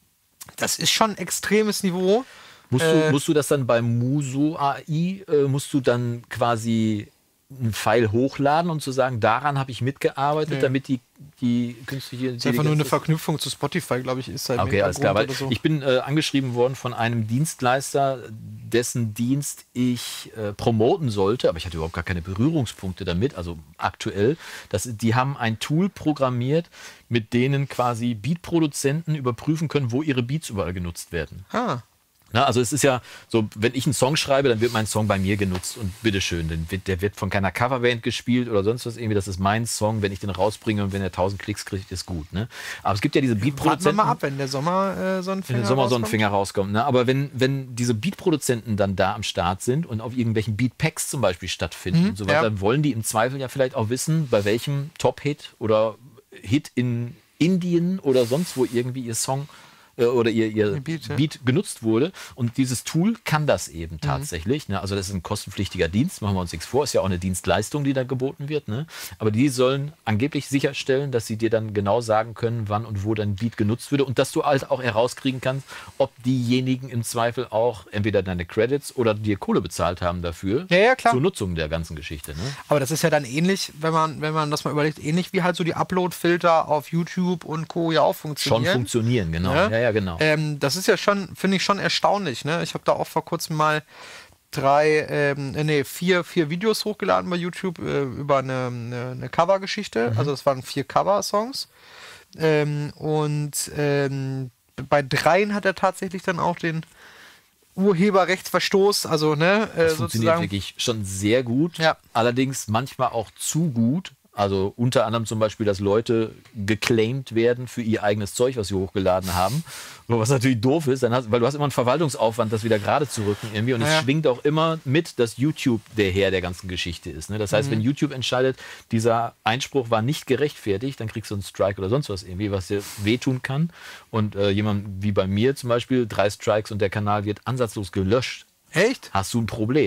Das ist schon ein extremes Niveau. Musst, äh, du, musst du das dann beim Muso A I, äh, musst du dann quasi einen Pfeil hochladen und zu sagen, daran habe ich mitgearbeitet, nee. damit die, die künstliche Intelligenz... Das ist einfach nur eine Verknüpfung zu Spotify, glaube ich, ist halt okay, alles klar, weil so. Ich bin äh, angeschrieben worden von einem Dienstleister, dessen Dienst ich äh, promoten sollte, aber ich hatte überhaupt gar keine Berührungspunkte damit, also aktuell. Das, die haben ein Tool programmiert, mit denen quasi Beatproduzenten überprüfen können, wo ihre Beats überall genutzt werden. Ah. Na, also es ist ja so, wenn ich einen Song schreibe, dann wird mein Song bei mir genutzt und bitteschön, den wird, der wird von keiner Coverband gespielt oder sonst was irgendwie, das ist mein Song, wenn ich den rausbringe und wenn er tausend Klicks kriegt, ist gut. Ne? Aber es gibt ja diese Beatproduzenten... Warten wir mal ab, wenn der Sommer äh, so ein Finger Wenn der Sommer rauskommt. so ein Finger rauskommt. Ne? Aber wenn, wenn diese Beatproduzenten dann da am Start sind und auf irgendwelchen Beatpacks zum Beispiel stattfinden Mhm, und so weiter, ja. dann wollen die im Zweifel ja vielleicht auch wissen, bei welchem Top-Hit oder Hit in Indien oder sonst wo irgendwie ihr Song oder ihr, ihr Beat, ja. Beat genutzt wurde. Und dieses Tool kann das eben tatsächlich. Mhm. Ne? Also das ist ein kostenpflichtiger Dienst, machen wir uns nichts vor. Ist ja auch eine Dienstleistung, die da geboten wird. Ne? Aber die sollen angeblich sicherstellen, dass sie dir dann genau sagen können, wann und wo dein Beat genutzt würde. Und dass du halt auch herauskriegen kannst, ob diejenigen im Zweifel auch entweder deine Credits oder dir Kohle bezahlt haben dafür. Ja, ja, klar. Zur Nutzung der ganzen Geschichte. Ne? Aber das ist ja dann ähnlich, wenn man, wenn man das mal überlegt, ähnlich wie halt so die Upload-Filter auf YouTube und Co. ja auch funktionieren. Schon funktionieren, genau. Ja? Ja, ja, genau. Ähm, das ist ja schon, finde ich schon erstaunlich. Ne? Ich habe da auch vor kurzem mal drei, ähm, nee, vier, vier Videos hochgeladen bei YouTube äh, über eine, eine, eine Cover-Geschichte. Mhm. Also das waren vier Cover-Songs. Ähm, und ähm, bei dreien hat er tatsächlich dann auch den Urheberrechtsverstoß, also ne, äh, das funktioniert sozusagen wirklich schon sehr gut. Ja. Allerdings manchmal auch zu gut. Also unter anderem zum Beispiel, dass Leute geclaimed werden für ihr eigenes Zeug, was sie hochgeladen haben. Was natürlich doof ist, dann hast, weil du hast immer einen Verwaltungsaufwand, das wieder gerade zu rücken irgendwie. Und es ja. schwingt auch immer mit, dass YouTube der Herr der ganzen Geschichte ist. Ne? Das heißt, mhm. wenn YouTube entscheidet, dieser Einspruch war nicht gerechtfertigt, dann kriegst du einen Strike oder sonst was irgendwie, was dir wehtun kann. Und äh, jemand wie bei mir zum Beispiel, drei Strikes und der Kanal wird ansatzlos gelöscht. Echt? Hast du ein Problem.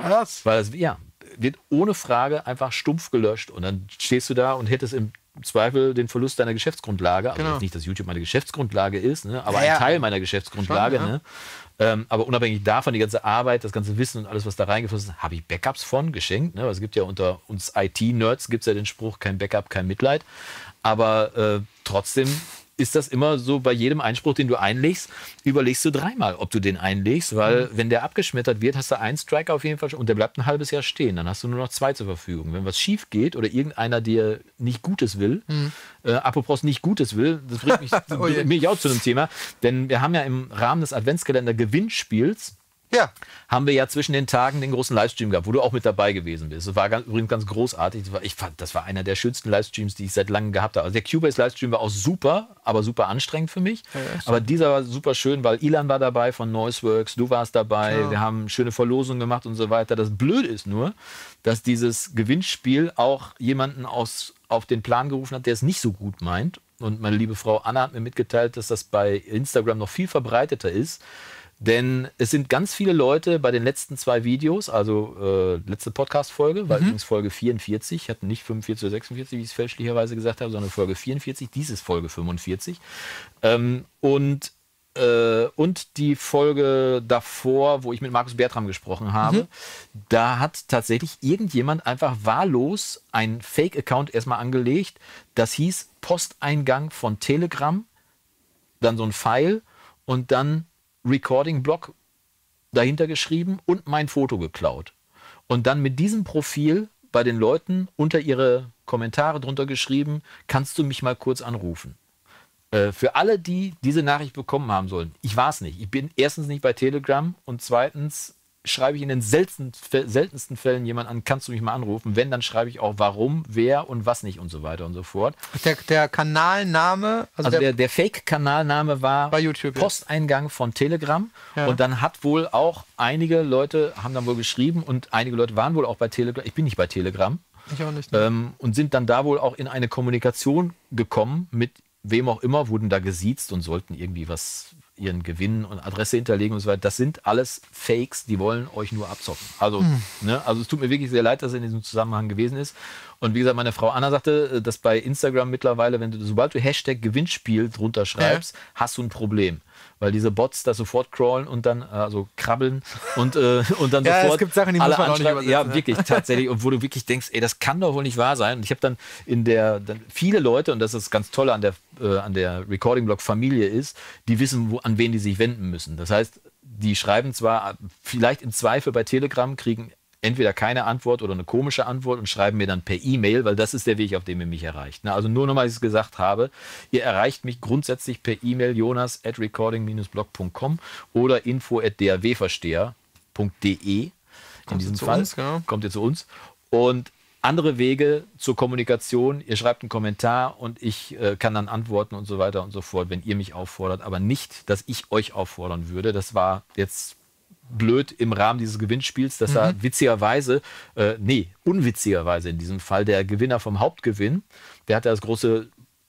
Was? Weil das, ja, wird ohne Frage einfach stumpf gelöscht. Und dann stehst du da und hättest im Zweifel den Verlust deiner Geschäftsgrundlage. Also Genau. jetzt nicht, dass YouTube meine Geschäftsgrundlage ist, ne? aber Ja, ja. ein Teil meiner Geschäftsgrundlage. Schon, ja. Ne? Ähm, aber unabhängig davon, die ganze Arbeit, das ganze Wissen und alles, was da reingeflossen ist, habe ich Backups von geschenkt. Ne? Es gibt ja unter uns I T-Nerds gibt es ja den Spruch, kein Backup, kein Mitleid. Aber äh, trotzdem ist das immer so, bei jedem Einspruch, den du einlegst, überlegst du dreimal, ob du den einlegst, weil mhm. wenn der abgeschmettert wird, hast du einen Strike auf jeden Fall schon und der bleibt ein halbes Jahr stehen. Dann hast du nur noch zwei zur Verfügung. Wenn was schief geht oder irgendeiner dir nicht Gutes will, mhm. äh, apropos nicht Gutes will, das bringt mich, oh bringt mich auch zu einem Thema, denn wir haben ja im Rahmen des Adventskalender Gewinnspiels Ja. haben wir ja zwischen den Tagen den großen Livestream gehabt, wo du auch mit dabei gewesen bist. Das war ganz, übrigens ganz großartig. Das war, ich fand, das war einer der schönsten Livestreams, die ich seit langem gehabt habe. Also der Cubase-Livestream war auch super, aber super anstrengend für mich. Ja, aber dieser war super schön, weil Ilan war dabei von Noiseworks, du warst dabei, ja. wir haben schöne Verlosungen gemacht und so weiter. Das Blöde ist nur, dass dieses Gewinnspiel auch jemanden aus, auf den Plan gerufen hat, der es nicht so gut meint. Und meine liebe Frau Anna hat mir mitgeteilt, dass das bei Instagram noch viel verbreiteter ist. Denn es sind ganz viele Leute bei den letzten zwei Videos, also äh, letzte Podcast-Folge, war mhm. übrigens Folge vierundvierzig, ich hatte nicht fünfundvierzig oder sechsundvierzig, wie ich es fälschlicherweise gesagt habe, sondern Folge vierundvierzig, dies ist Folge fünfundvierzig. Ähm, und, äh, und die Folge davor, wo ich mit Markus Bertram gesprochen habe, mhm. da hat tatsächlich irgendjemand einfach wahllos einen Fake-Account erstmal angelegt, das hieß Posteingang von Telegram, dann so ein Pfeil und dann Recording-Blog dahinter geschrieben und mein Foto geklaut. Und dann mit diesem Profil bei den Leuten unter ihre Kommentare drunter geschrieben, kannst du mich mal kurz anrufen. Äh, für alle, die diese Nachricht bekommen haben sollen, ich war es nicht. Ich bin erstens nicht bei Telegram und zweitens schreibe ich in den seltensten, seltensten Fällen jemand an, kannst du mich mal anrufen? Wenn, dann schreibe ich auch warum, wer und was nicht und so weiter und so fort. Der, der Kanalname, also, also der, der, der Fake-Kanalname war bei YouTube, Posteingang von Telegram. Ja. Und dann hat wohl auch einige Leute, haben dann wohl geschrieben und einige Leute waren wohl auch bei Telegram. Ich bin nicht bei Telegram. Ich auch nicht. Ne? Ähm, und sind dann da wohl auch in eine Kommunikation gekommen mit wem auch immer, wurden da gesiezt und sollten irgendwie was, ihren Gewinn und Adresse hinterlegen und so weiter. Das sind alles Fakes, die wollen euch nur abzocken. Also, hm. ne, also es tut mir wirklich sehr leid, dass er in diesem Zusammenhang gewesen ist. Und wie gesagt, meine Frau Anna sagte, dass bei Instagram mittlerweile, wenn du, sobald du Hashtag Gewinnspiel drunter schreibst, ja. hast du ein Problem. Weil diese Bots da sofort crawlen und dann, also krabbeln und, äh, und dann ja, sofort es gibt Sachen, die alle muss man auch nicht anschreiben. Ja, ne? wirklich, tatsächlich. Und wo du wirklich denkst, ey, das kann doch wohl nicht wahr sein. Und ich habe dann in der, dann viele Leute, und das ist das ganz Tolle an der, äh, an der Recording-Blog-Familie ist, die wissen, wo, an wen die sich wenden müssen. Das heißt, die schreiben zwar vielleicht im Zweifel bei Telegram, kriegen entweder keine Antwort oder eine komische Antwort und schreiben mir dann per E-Mail, weil das ist der Weg, auf dem ihr mich erreicht. Also nur nochmal, dass ich es gesagt habe, ihr erreicht mich grundsätzlich per E-Mail jonas at recording dash blog punkt com oder info at d a w versteher punkt d e. In diesem Fall uns, genau. kommt ihr zu uns. Und andere Wege zur Kommunikation, ihr schreibt einen Kommentar und ich äh, kann dann antworten und so weiter und so fort, wenn ihr mich auffordert, aber nicht, dass ich euch auffordern würde. Das war jetzt blöd im Rahmen dieses Gewinnspiels, dass mhm. da witzigerweise, äh, nee, unwitzigerweise in diesem Fall, der Gewinner vom Hauptgewinn, der hat ja das große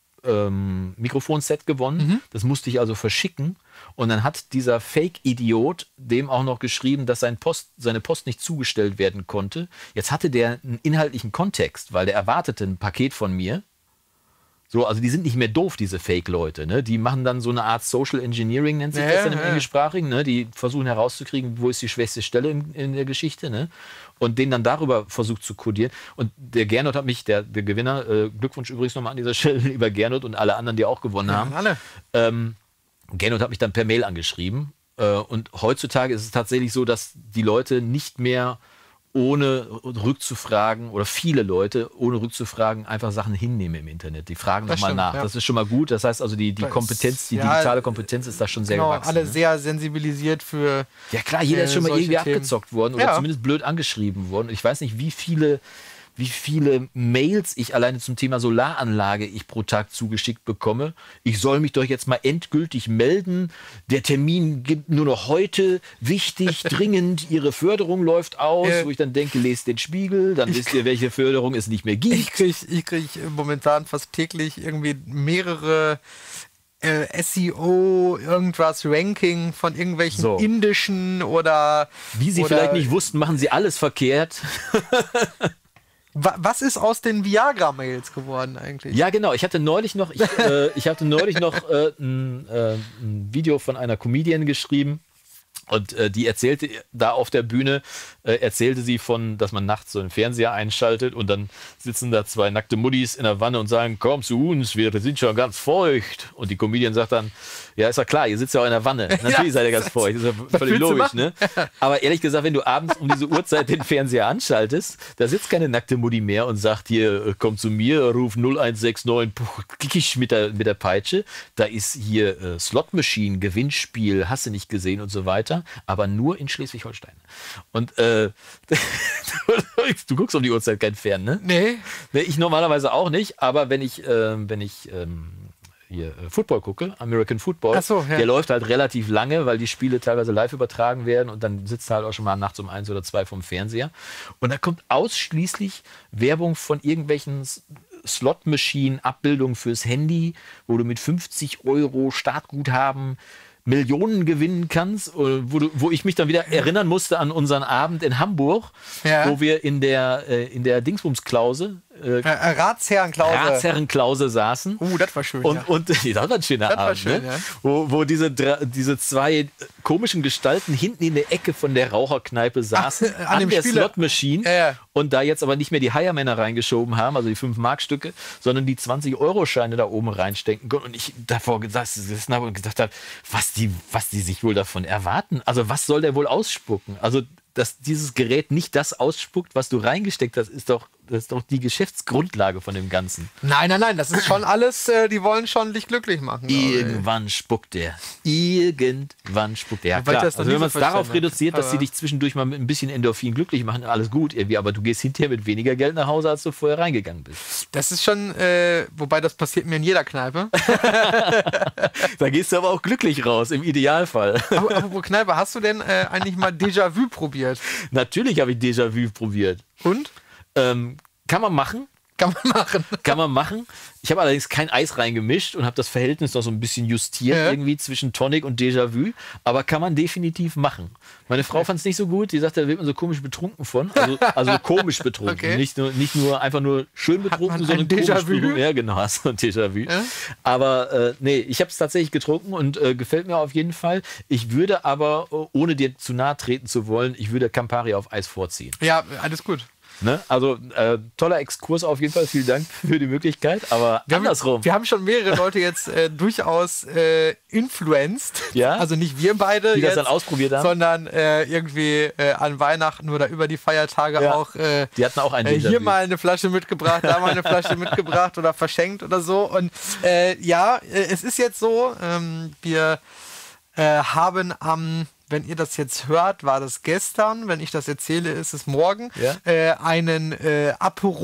ähm, Mikrofonset gewonnen. Mhm. Das musste ich also verschicken. Und dann hat dieser Fake-Idiot dem auch noch geschrieben, dass sein Post, seine Post nicht zugestellt werden konnte. Jetzt hatte der einen inhaltlichen Kontext, weil der erwartete ein Paket von mir. So, also die sind nicht mehr doof, diese Fake-Leute. Ne? Die machen dann so eine Art Social Engineering, nennt sich ja, das dann im ja. Englischsprachigen. Ne? Die versuchen herauszukriegen, wo ist die schwächste Stelle in, in der Geschichte. Ne? Und den dann darüber versucht zu kodieren. Und der Gernot hat mich, der, der Gewinner, äh, Glückwunsch übrigens nochmal an dieser Stelle, lieber Gernot und alle anderen, die auch gewonnen ja, haben. Alle. Ähm, Gernot hat mich dann per Mail angeschrieben. Äh, und heutzutage ist es tatsächlich so, dass die Leute nicht mehr ohne rückzufragen oder viele Leute ohne rückzufragen einfach Sachen hinnehmen im Internet. Die fragen nochmal nach. Ja. Das ist schon mal gut. Das heißt also, die, die Kompetenz, die ja, digitale Kompetenz ist da schon sehr genau, gewachsen. Alle ne? sehr sensibilisiert für. Ja klar, jeder äh, ist schon mal irgendwie Themen. abgezockt worden oder ja. zumindest blöd angeschrieben worden. Ich weiß nicht, wie viele wie viele Mails ich alleine zum Thema Solaranlage ich pro Tag zugeschickt bekomme. Ich soll mich doch jetzt mal endgültig melden. Der Termin gibt nur noch heute. Wichtig, dringend, Ihre Förderung läuft aus. Äh, wo ich dann denke, lest den Spiegel, dann wisst ihr, welche Förderung es nicht mehr gibt. Ich kriege ich krieg momentan fast täglich irgendwie mehrere äh, S E O, irgendwas, Ranking von irgendwelchen So. indischen oder... Wie Sie oder, vielleicht nicht wussten, machen Sie alles verkehrt. Wa was ist aus den Viagra-Mails geworden eigentlich? Ja, genau. Ich hatte neulich noch, ich, äh, ich hatte neulich noch äh, ein, äh, ein Video von einer Comedian geschrieben. Und äh, die erzählte da auf der Bühne, äh, erzählte sie von, dass man nachts so einen Fernseher einschaltet und dann sitzen da zwei nackte Muddis in der Wanne und sagen, komm zu uns, wir sind schon ganz feucht. Und die Comedian sagt dann, ja, ist ja klar, ihr sitzt ja auch in der Wanne. Natürlich Ja, seid ihr ganz feucht, das ist ja völlig logisch, ne? Aber ehrlich gesagt, wenn du abends um diese Uhrzeit den Fernseher anschaltest, da sitzt keine nackte Mutti mehr und sagt hier, äh, komm zu mir, ruf null eins sechs neun, puh, kikisch mit der, mit der Peitsche. Da ist hier äh, Slot Machine, Gewinnspiel, hast du nicht gesehen und so weiter. Aber nur in Schleswig-Holstein. Und äh, du guckst um die Uhrzeit kein Fern, ne? Nee. Nee, ich normalerweise auch nicht, aber wenn ich, äh, wenn ich ähm, hier äh, Football gucke, American Football, Ach so, ja. der läuft halt relativ lange, weil die Spiele teilweise live übertragen werden und dann sitzt du halt auch schon mal nachts um eins oder zwei vom Fernseher. Und da kommt ausschließlich Werbung von irgendwelchen Slot-Machine-Abbildungen fürs Handy, wo du mit fünfzig Euro Startguthaben Millionen gewinnen kannst, wo, du, wo ich mich dann wieder erinnern musste an unseren Abend in Hamburg, Ja. wo wir in der, äh, in der Dingsbums-Klause, äh, Äh, Ratsherrenklause. Ratsherrenklause saßen. Uh, das war schön. Und, ja. und das war ein schöner Das war Abend, schön, ne? ja. wo, wo diese, dra- diese zwei komischen Gestalten hinten in der Ecke von der Raucherkneipe saßen, Ach, an an, dem der Spieler. Slot-Machine Ja, ja. und da jetzt aber nicht mehr die Heiermänner reingeschoben haben, also die fünf Mark-Stücke, sondern die zwanzig-Euro-Scheine da oben reinstecken konnten. Und ich davor gesessen habe und gedacht habe, was die, was die sich wohl davon erwarten. Also was soll der wohl ausspucken? Also dass dieses Gerät nicht das ausspuckt, was du reingesteckt hast, ist doch, das ist doch die Geschäftsgrundlage von dem Ganzen. Nein, nein, nein, das ist schon alles, äh, die wollen schon dich glücklich machen. glaube ich. Irgendwann spuckt der. Irgendwann spuckt der. Ja, Wobei ich klar. das noch Also nie wenn man es so darauf verstanden reduziert, habe. dass sie Aber- dich zwischendurch mal mit ein bisschen Endorphin glücklich machen, alles gut irgendwie, aber du gehst hinterher mit weniger Geld nach Hause, als du vorher reingegangen bist. Das ist schon, äh, wobei das passiert mir in jeder Kneipe. Da gehst du aber auch glücklich raus, im Idealfall. Aber apropos Kneipe, hast du denn äh, eigentlich mal Déjà-vu probiert? Natürlich habe ich Déjà-vu probiert. Und? Ähm, kann man machen. Kann man machen. Kann man machen. Ich habe allerdings kein Eis reingemischt und habe das Verhältnis noch so ein bisschen justiert Ja. irgendwie zwischen Tonic und Déjà-vu. Aber kann man definitiv machen. Meine Frau fand es nicht so gut. Die sagte, da wird man so komisch betrunken von. Also, also komisch betrunken. Okay. Nicht, nur, nicht nur einfach nur schön betrunken, man sondern ein komisch Déjà-vu? betrunken. Ja, genau, hast du ein Déjà-vu. Ja? Aber äh, nee, ich habe es tatsächlich getrunken und äh, gefällt mir auf jeden Fall. Ich würde aber, äh, ohne dir zu nahe treten zu wollen, ich würde Campari auf Eis vorziehen. Ja, alles gut. Ne? Also äh, toller Exkurs auf jeden Fall, vielen Dank für die Möglichkeit, aber Wir andersrum. Haben, wir haben schon mehrere Leute jetzt äh, durchaus äh, influenced. Ja? Also nicht wir beide, Die das jetzt, dann ausprobiert haben? sondern äh, irgendwie äh, an Weihnachten oder über die Feiertage Ja. auch äh, Die hatten auch ein äh, Déjà-vu. hier mal eine Flasche mitgebracht, da mal eine Flasche mitgebracht oder verschenkt oder so. Und äh, ja, äh, es ist jetzt so, ähm, wir äh, haben am, wenn ihr das jetzt hört, war das gestern, wenn ich das erzähle, ist es morgen, Ja. äh, einen äh,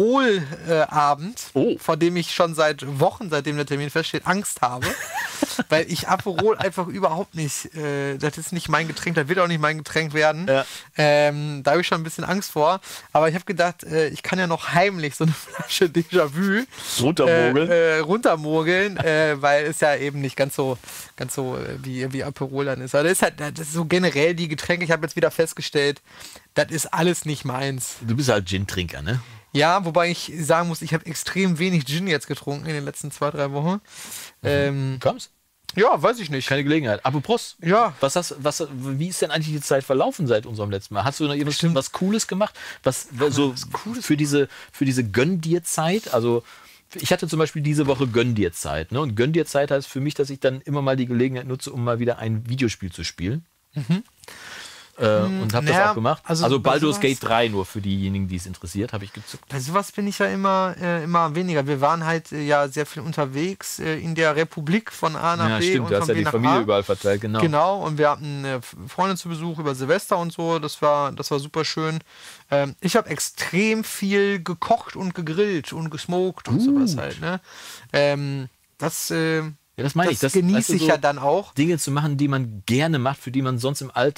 Aperol-Abend, Oh. vor dem ich schon seit Wochen, seitdem der Termin feststeht, Angst habe. Weil ich Aperol einfach überhaupt nicht, äh, das ist nicht mein Getränk, das wird auch nicht mein Getränk werden. Ja. Ähm, da habe ich schon ein bisschen Angst vor. Aber ich habe gedacht, äh, ich kann ja noch heimlich so eine Flasche Déjà-vu Runtermogeln. Äh, äh, runtermogeln, äh, weil es ja eben nicht ganz so, ganz so äh, wie, wie Aperol dann ist. Aber das ist halt, das ist so generell die Getränke, ich habe jetzt wieder festgestellt, das ist alles nicht meins. Du bist halt Gin-Trinker, ne? Ja, wobei ich sagen muss, ich habe extrem wenig Gin jetzt getrunken in den letzten zwei, drei Wochen. Ähm, Kommst? ja, weiß ich nicht. Keine Gelegenheit. Apropos, Ja. was hast, was, wie ist denn eigentlich die Zeit verlaufen seit unserem letzten Mal? Hast du noch irgendwas Stimmt. was Cooles gemacht? Was so für diese, für diese Gönn-dir-Zeit? Also ich hatte zum Beispiel diese Woche Gönn-dir-Zeit. Ne? Und Gönn-dir-Zeit heißt für mich, dass ich dann immer mal die Gelegenheit nutze, um mal wieder ein Videospiel zu spielen. Äh, und habe das naja, auch gemacht. also Also, bei Baldur's sowas- Gate drei nur für diejenigen, die es interessiert, habe ich gezückt. Bei sowas bin ich ja immer, äh, immer weniger. Wir waren halt äh, ja sehr viel unterwegs äh, in der Republik von A nach Ja, B stimmt, und du hast von ja B die nach Familie A. überall verteilt, genau. Genau, und wir hatten äh, Freunde zu Besuch über Silvester und so. Das war, das war super schön. Ähm, ich habe extrem viel gekocht und gegrillt und gesmoked und sowas halt. Ne? Ähm, das äh, Ja, das meine das ich. Das, genieße weißt du, ich so ja dann auch. Dinge zu machen, die man gerne macht, für die man sonst im Alltag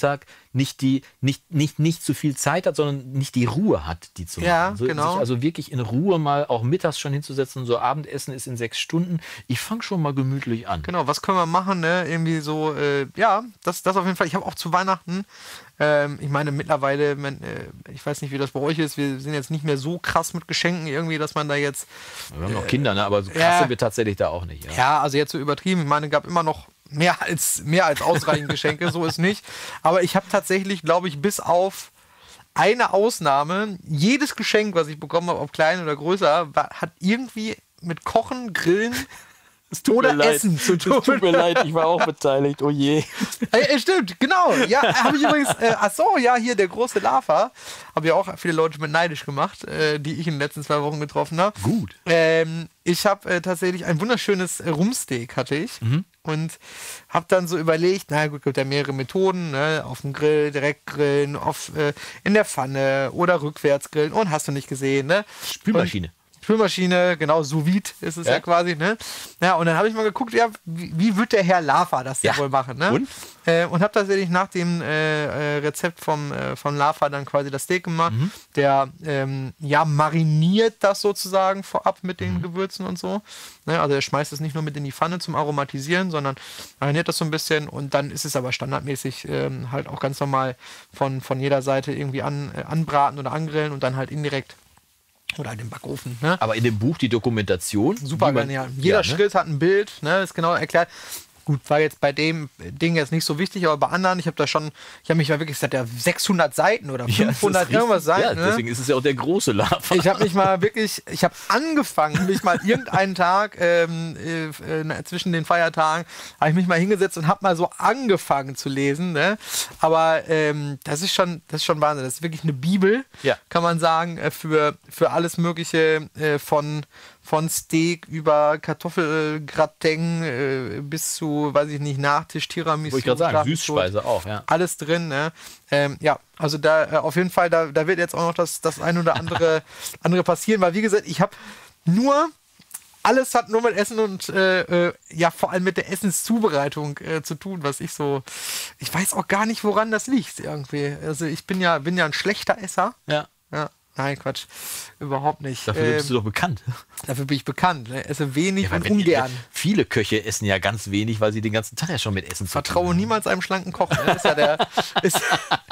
nicht die, nicht, nicht, nicht zu viel Zeit hat, sondern nicht die Ruhe hat, die zu Ja, machen. So, genau. Sich also wirklich in Ruhe mal auch mittags schon hinzusetzen, so Abendessen ist in sechs Stunden. Ich fange schon mal gemütlich an. Genau, was können wir machen, ne? Irgendwie so, äh, ja, das, das auf jeden Fall. Ich habe auch zu Weihnachten, ähm, ich meine mittlerweile, man, äh, ich weiß nicht, wie das bei euch ist, wir sind jetzt nicht mehr so krass mit Geschenken irgendwie, dass man da jetzt... Wir haben noch Kinder, ne? Aber so krass ja. sind wir tatsächlich da auch nicht. Ja. Ja, also jetzt so übertrieben. Ich meine, es gab immer noch mehr als, mehr als ausreichend Geschenke, so ist nicht. Aber ich habe tatsächlich, glaube ich, bis auf eine Ausnahme, jedes Geschenk, was ich bekommen habe, ob klein oder größer, war, hat irgendwie mit Kochen, Grillen Es tut oder mir leid. Essen zu tun. Es tut mir leid, ich war auch beteiligt. Oh je. Äh, stimmt, genau. Ja, habe ich übrigens. Äh, ach so, ja, hier der große Lava. Habe ja auch viele Leute mit neidisch gemacht, äh, die ich in den letzten zwei Wochen getroffen habe. Gut. Ähm, ich habe äh, tatsächlich ein wunderschönes äh, Rumsteak hatte ich Mhm. und habe dann so überlegt, na gut, gibt ja mehrere Methoden, ne? Auf dem Grill, direkt grillen, auf, äh, in der Pfanne oder rückwärts grillen und hast du nicht gesehen, ne? Spülmaschine. Und Spülmaschine, genau, sous vide ist es ja, Ja. quasi, ne? Ja, und dann habe ich mal geguckt, ja, wie, wie wird der Herr Lava das Ja. denn wohl machen, ne? Und? Äh, und habe tatsächlich nach dem äh, äh, Rezept vom, äh, vom Lava dann quasi das Steak gemacht. Mhm. Der, ähm, ja, mariniert das sozusagen vorab mit den Mhm. Gewürzen und so. Ne? Also er schmeißt es nicht nur mit in die Pfanne zum Aromatisieren, sondern mariniert das so ein bisschen und dann ist es aber standardmäßig ähm, halt auch ganz normal von, von jeder Seite irgendwie an, äh, anbraten oder angrillen und dann halt indirekt oder halt im Backofen. Ne? Aber in dem Buch die Dokumentation. Super wie man- genial. Jeder ja, ne? Schritt hat ein Bild, ne, ist genau erklärt. Gut, war jetzt bei dem Ding jetzt nicht so wichtig, aber bei anderen, ich habe da schon, ich habe mich mal wirklich gesagt, ja, sechshundert Seiten oder Ja, das ist fünfhundert richtig. irgendwas Seiten. Ja, ne? deswegen ist es ja auch der große Lava. Ich habe mich mal wirklich, ich habe angefangen, mich mal irgendeinen Tag ähm, äh, äh, zwischen den Feiertagen, habe ich mich mal hingesetzt und habe mal so angefangen zu lesen. Ne? Aber ähm, das ist schon, das ist schon Wahnsinn. Das ist wirklich eine Bibel, Ja. kann man sagen, äh, für, für alles Mögliche äh, von von Steak über Kartoffelgratin äh, bis zu, weiß ich nicht, Nachtisch, Tiramisu. Wollte ich gerade sagen, Schlag mich Süßspeise auch, ja. alles drin, ne? Ähm, ja, also da äh, auf jeden Fall, da, da wird jetzt auch noch das, das ein oder andere, andere passieren, weil wie gesagt, ich habe nur, alles hat nur mit Essen und äh, äh, ja, vor allem mit der Essenszubereitung äh, zu tun, was ich so, ich weiß auch gar nicht, woran das liegt irgendwie. Also ich bin ja, bin ja ein schlechter Esser. Ja. Ja, nein, Quatsch, überhaupt nicht. Dafür Ähm, bist du doch bekannt. dafür bin ich bekannt, ne? Esse wenig Ja, weil und wenn- ungern. Viele Köche essen ja ganz wenig, weil sie den ganzen Tag ja schon mit Essen zu tun Vertraue haben. niemals einem schlanken Koch. Ne? Ist ja der, ist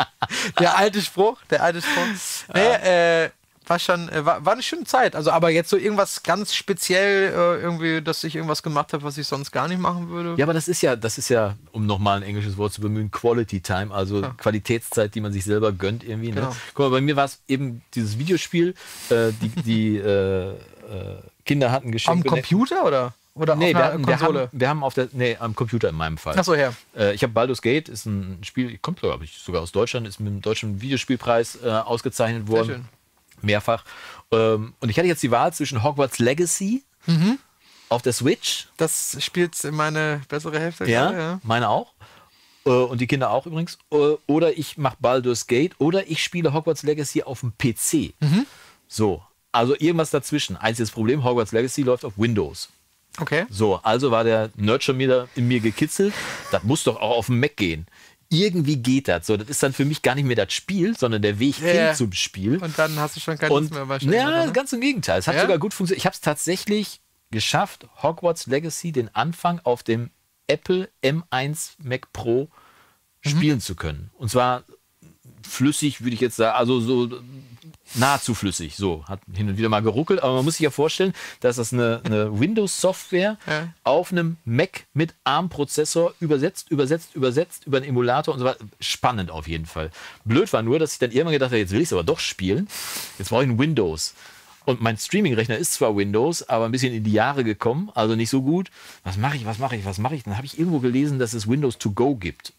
der alte Spruch. Der alte Spruch. Nee, äh, war schon, äh, war, war eine schöne Zeit. Also, aber jetzt so irgendwas ganz speziell, äh, irgendwie, dass ich irgendwas gemacht habe, was ich sonst gar nicht machen würde. Ja, aber das ist ja, das ist ja, um nochmal ein englisches Wort zu bemühen, Quality Time, also Qualitätszeit, die man sich selber gönnt irgendwie. Ne? Genau. Guck mal, bei mir war es eben dieses Videospiel, äh, die, die äh, äh, Kinder hatten Am Geschenke. Computer oder? Oder Nee, auf wir, einer hatten, wir, Konsole? haben, wir haben auf der, nee, am Computer in meinem Fall. Achso, her. Äh, ich habe Baldur's Gate, ist ein Spiel, kommt glaube ich sogar aus Deutschland, ist mit dem deutschen Videospielpreis äh, ausgezeichnet Sehr worden. schön. Mehrfach. Ähm, und ich hatte jetzt die Wahl zwischen Hogwarts Legacy Mhm. auf der Switch. Das spielt meine bessere Hälfte. Ja, gerade, ja. meine auch. Äh, und die Kinder auch übrigens. Äh, oder ich mache Baldur's Gate oder ich spiele Hogwarts Legacy auf dem P C. Mhm. So, also irgendwas dazwischen. Einziges Problem, Hogwarts Legacy läuft auf Windows. Okay. So, also war der Nerd schon wieder in mir gekitzelt. Das muss doch auch auf dem Mac gehen. Irgendwie geht das. So, das ist dann für mich gar nicht mehr das Spiel, sondern der Weg Ja, ja. hin zum Spiel. Und dann hast du schon keine Lust Und mehr wahrscheinlich. ja, oder, ne? ganz im Gegenteil. Es hat Ja? sogar gut funktioniert. Ich habe es tatsächlich geschafft, Hogwarts Legacy, den Anfang auf dem Apple M eins Mac Pro Mhm. spielen zu können. Und zwar flüssig, würde ich jetzt sagen, also so nahezu flüssig. So, hat hin und wieder mal geruckelt, aber man muss sich ja vorstellen, dass das eine, eine Windows-Software Ja. auf einem Mac mit ARM-Prozessor übersetzt, übersetzt, übersetzt, über einen Emulator und so weiter. Spannend auf jeden Fall. Blöd war nur, dass ich dann irgendwann gedacht habe, jetzt will ich es aber doch spielen. Jetzt brauche ich ein Windows. Und mein Streaming-Rechner ist zwar Windows, aber ein bisschen in die Jahre gekommen, also nicht so gut. Was mache ich, was mache ich, was mache ich? Dann habe ich irgendwo gelesen, dass es Windows to go gibt.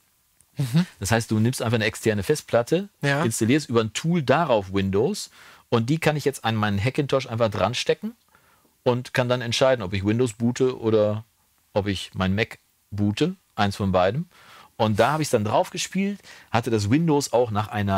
Das heißt, du nimmst einfach eine externe Festplatte, Ja. installierst über ein Tool darauf Windows und die kann ich jetzt an meinen Hackintosh einfach dran stecken und kann dann entscheiden, ob ich Windows boote oder ob ich mein Mac boote, eins von beidem. Und da habe ich es dann drauf gespielt, hatte das Windows auch nach einer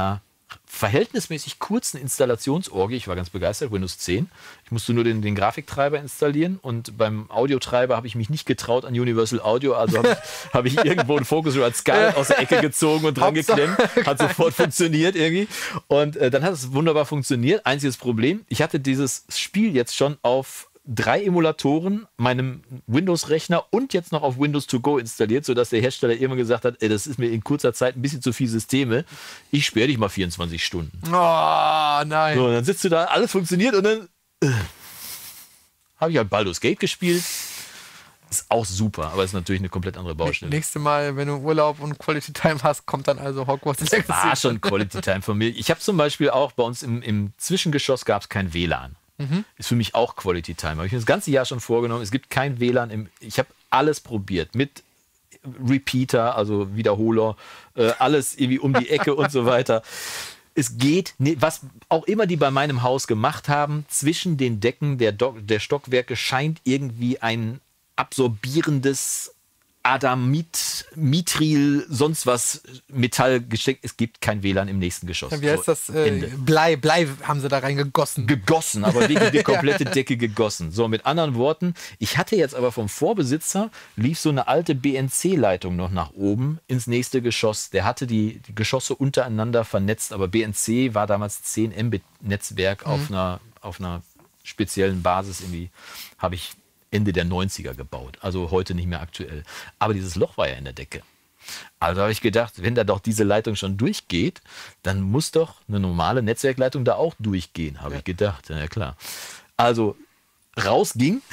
verhältnismäßig kurzen Installationsorgie. Ich war ganz begeistert, Windows zehn. Ich musste nur den, den Grafiktreiber installieren und beim Audiotreiber habe ich mich nicht getraut an Universal Audio, also habe ich, hab ich irgendwo einen Focusrite Skull aus der Ecke gezogen und dran geklemmt. Hat sofort funktioniert irgendwie. Und äh, dann hat es wunderbar funktioniert. Einziges Problem, ich hatte dieses Spiel jetzt schon auf drei Emulatoren, meinem Windows-Rechner und jetzt noch auf Windows to go installiert, sodass der Hersteller immer gesagt hat, ey, das ist mir in kurzer Zeit ein bisschen zu viel Systeme. Ich sperre dich mal vierundzwanzig Stunden. Oh, nein. So, und dann sitzt du da, alles funktioniert und dann äh, habe ich halt Baldur's Gate gespielt. Ist auch super, aber ist natürlich eine komplett andere Baustelle. Nächstes Mal, wenn du Urlaub und Quality Time hast, kommt dann also Hogwarts Legacy. Das war schon Quality Time von mir. Ich habe zum Beispiel auch bei uns im, im Zwischengeschoss gab es kein W L A N. Mhm. Ist für mich auch Quality Time. Habe ich mir das ganze Jahr schon vorgenommen. Es gibt kein W L A N. Im, ich habe alles probiert. Mit Repeater, also Wiederholer, äh, alles irgendwie um die Ecke und so weiter. Es geht, was auch immer die bei meinem Haus gemacht haben, zwischen den Decken der, Do- der Stockwerke scheint irgendwie ein absorbierendes Adamit, Mithril, sonst was Metall gesteckt. Es gibt kein W L A N im nächsten Geschoss. Ja, wie heißt das? Äh, Blei, Blei haben sie da reingegossen. Gegossen, aber wirklich die komplette Decke gegossen. So, mit anderen Worten, ich hatte jetzt aber vom Vorbesitzer, lief so eine alte B N C-Leitung noch nach oben ins nächste Geschoss. Der hatte die, die Geschosse untereinander vernetzt, aber B N C war damals zehn Mbit-Netzwerk mhm. auf einer, auf einer speziellen Basis. Irgendwie habe ich Ende der neunziger gebaut, also heute nicht mehr aktuell. Aber dieses Loch war ja in der Decke. Also habe ich gedacht, wenn da doch diese Leitung schon durchgeht, dann muss doch eine normale Netzwerkleitung da auch durchgehen, habe ja. ich gedacht. Ja, klar. Also raus ging,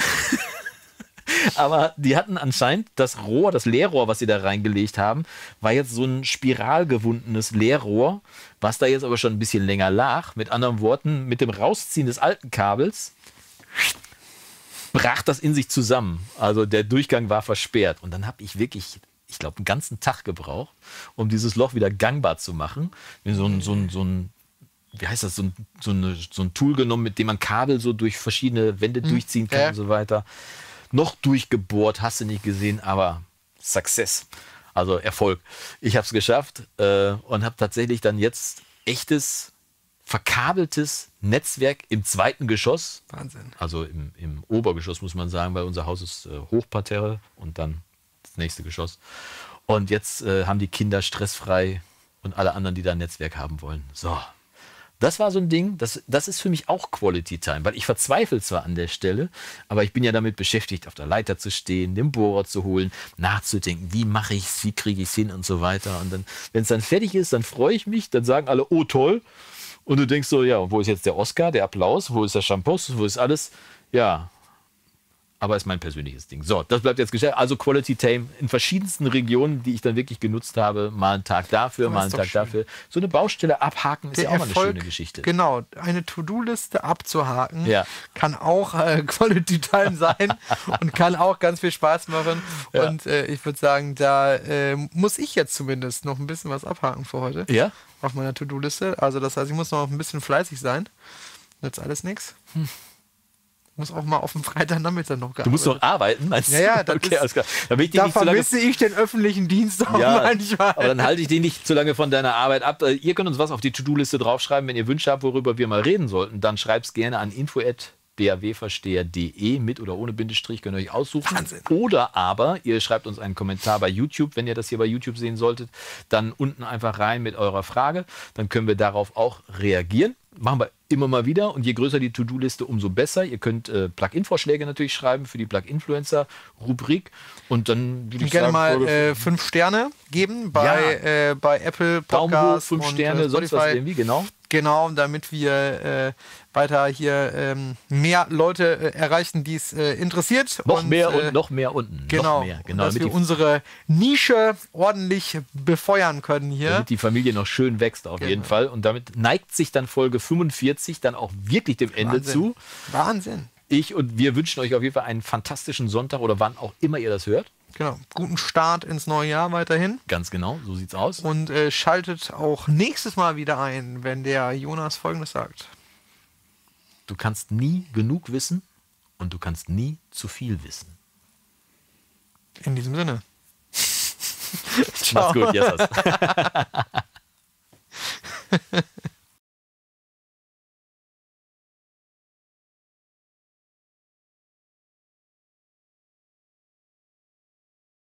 aber die hatten anscheinend das Rohr, das Leerrohr, was sie da reingelegt haben, war jetzt so ein spiralgewundenes Leerrohr, was da jetzt aber schon ein bisschen länger lag. Mit anderen Worten, mit dem Rausziehen des alten Kabels brach das in sich zusammen. Also der Durchgang war versperrt. Und dann habe ich wirklich, ich glaube, einen ganzen Tag gebraucht, um dieses Loch wieder gangbar zu machen. So ein, so ein, so ein wie heißt das, so ein, so, eine, so ein Tool genommen, mit dem man Kabel so durch verschiedene Wände mhm. durchziehen kann ja. und so weiter. Noch durchgebohrt, hast du nicht gesehen, aber Success. Also Erfolg. Ich habe es geschafft äh, und habe tatsächlich dann jetzt echtes verkabeltes Netzwerk im zweiten Geschoss. Wahnsinn. Also im, im Obergeschoss, muss man sagen, weil unser Haus ist äh, Hochparterre und dann das nächste Geschoss. Und jetzt äh, haben die Kinder stressfrei und alle anderen, die da ein Netzwerk haben wollen. So. Das war so ein Ding, das, das ist für mich auch Quality Time, weil ich verzweifle zwar an der Stelle, aber ich bin ja damit beschäftigt, auf der Leiter zu stehen, den Bohrer zu holen, nachzudenken, wie mache ich es, wie kriege ich es hin und so weiter. Und dann, wenn es dann fertig ist, dann freue ich mich, dann sagen alle, oh toll. Und du denkst so, ja, wo ist jetzt der Oscar, der Applaus, wo ist der Shampoo, wo ist alles? Ja, aber ist mein persönliches Ding. So, das bleibt jetzt gestellt. Also Quality Time in verschiedensten Regionen, die ich dann wirklich genutzt habe. Mal einen Tag dafür, mal einen Tag schön. dafür. So eine Baustelle abhaken ist der ja auch Erfolg, mal eine schöne Geschichte. Genau, eine To-Do-Liste abzuhaken ja. kann auch äh, Quality Time sein und kann auch ganz viel Spaß machen. Ja. Und äh, ich würde sagen, da äh, muss ich jetzt zumindest noch ein bisschen was abhaken für heute. Ja. Auf meiner To-Do-Liste. Also das heißt, ich muss noch ein bisschen fleißig sein. Jetzt alles nichts. Hm. Muss auch mal auf dem Freitagnachmittag noch gearbeitet. Du musst noch arbeiten, meinst du? Ja, ja, das okay, ist, alles klar. Da, ich da vermisse lange... ich den öffentlichen Dienst auch ja, manchmal. Aber dann halte ich den nicht zu lange von deiner Arbeit ab. Ihr könnt uns was auf die To-Do-Liste draufschreiben, wenn ihr Wünsche habt, worüber wir mal reden sollten. Dann schreibt es gerne an info at b a w versteher punkt de mit oder ohne Bindestrich, könnt ihr euch aussuchen. Wahnsinn. Oder aber ihr schreibt uns einen Kommentar bei YouTube, wenn ihr das hier bei YouTube sehen solltet, dann unten einfach rein mit eurer Frage. Dann können wir darauf auch reagieren. Machen wir immer mal wieder und je größer die To-Do-Liste, umso besser. Ihr könnt äh, Plugin-Vorschläge natürlich schreiben für die Plug-Influencer-Rubrik und dann würde ich gerne sagen, mal äh, fünf Sterne geben bei, ja. äh, bei Apple Podcasts. Daumen hoch, fünf Sterne, und, äh, sonst was irgendwie, genau. Genau, damit wir äh, weiter hier ähm, mehr Leute äh, erreichen, die es äh, interessiert. Noch und, mehr äh, und noch mehr unten. Genau, noch mehr, genau dass wir unsere Nische ordentlich befeuern können hier. Damit die Familie noch schön wächst auf genau. jeden Fall. Und damit neigt sich dann Folge fünfundvierzig dann auch wirklich dem Ende Wahnsinn. zu. Wahnsinn. Ich und wir wünschen euch auf jeden Fall einen fantastischen Sonntag oder wann auch immer ihr das hört. Genau, guten Start ins neue Jahr weiterhin. Ganz genau, so sieht's aus. Und äh, schaltet auch nächstes Mal wieder ein, wenn der Jonas Folgendes sagt. Du kannst nie genug wissen und du kannst nie zu viel wissen. In diesem Sinne. Mach's gut, yes.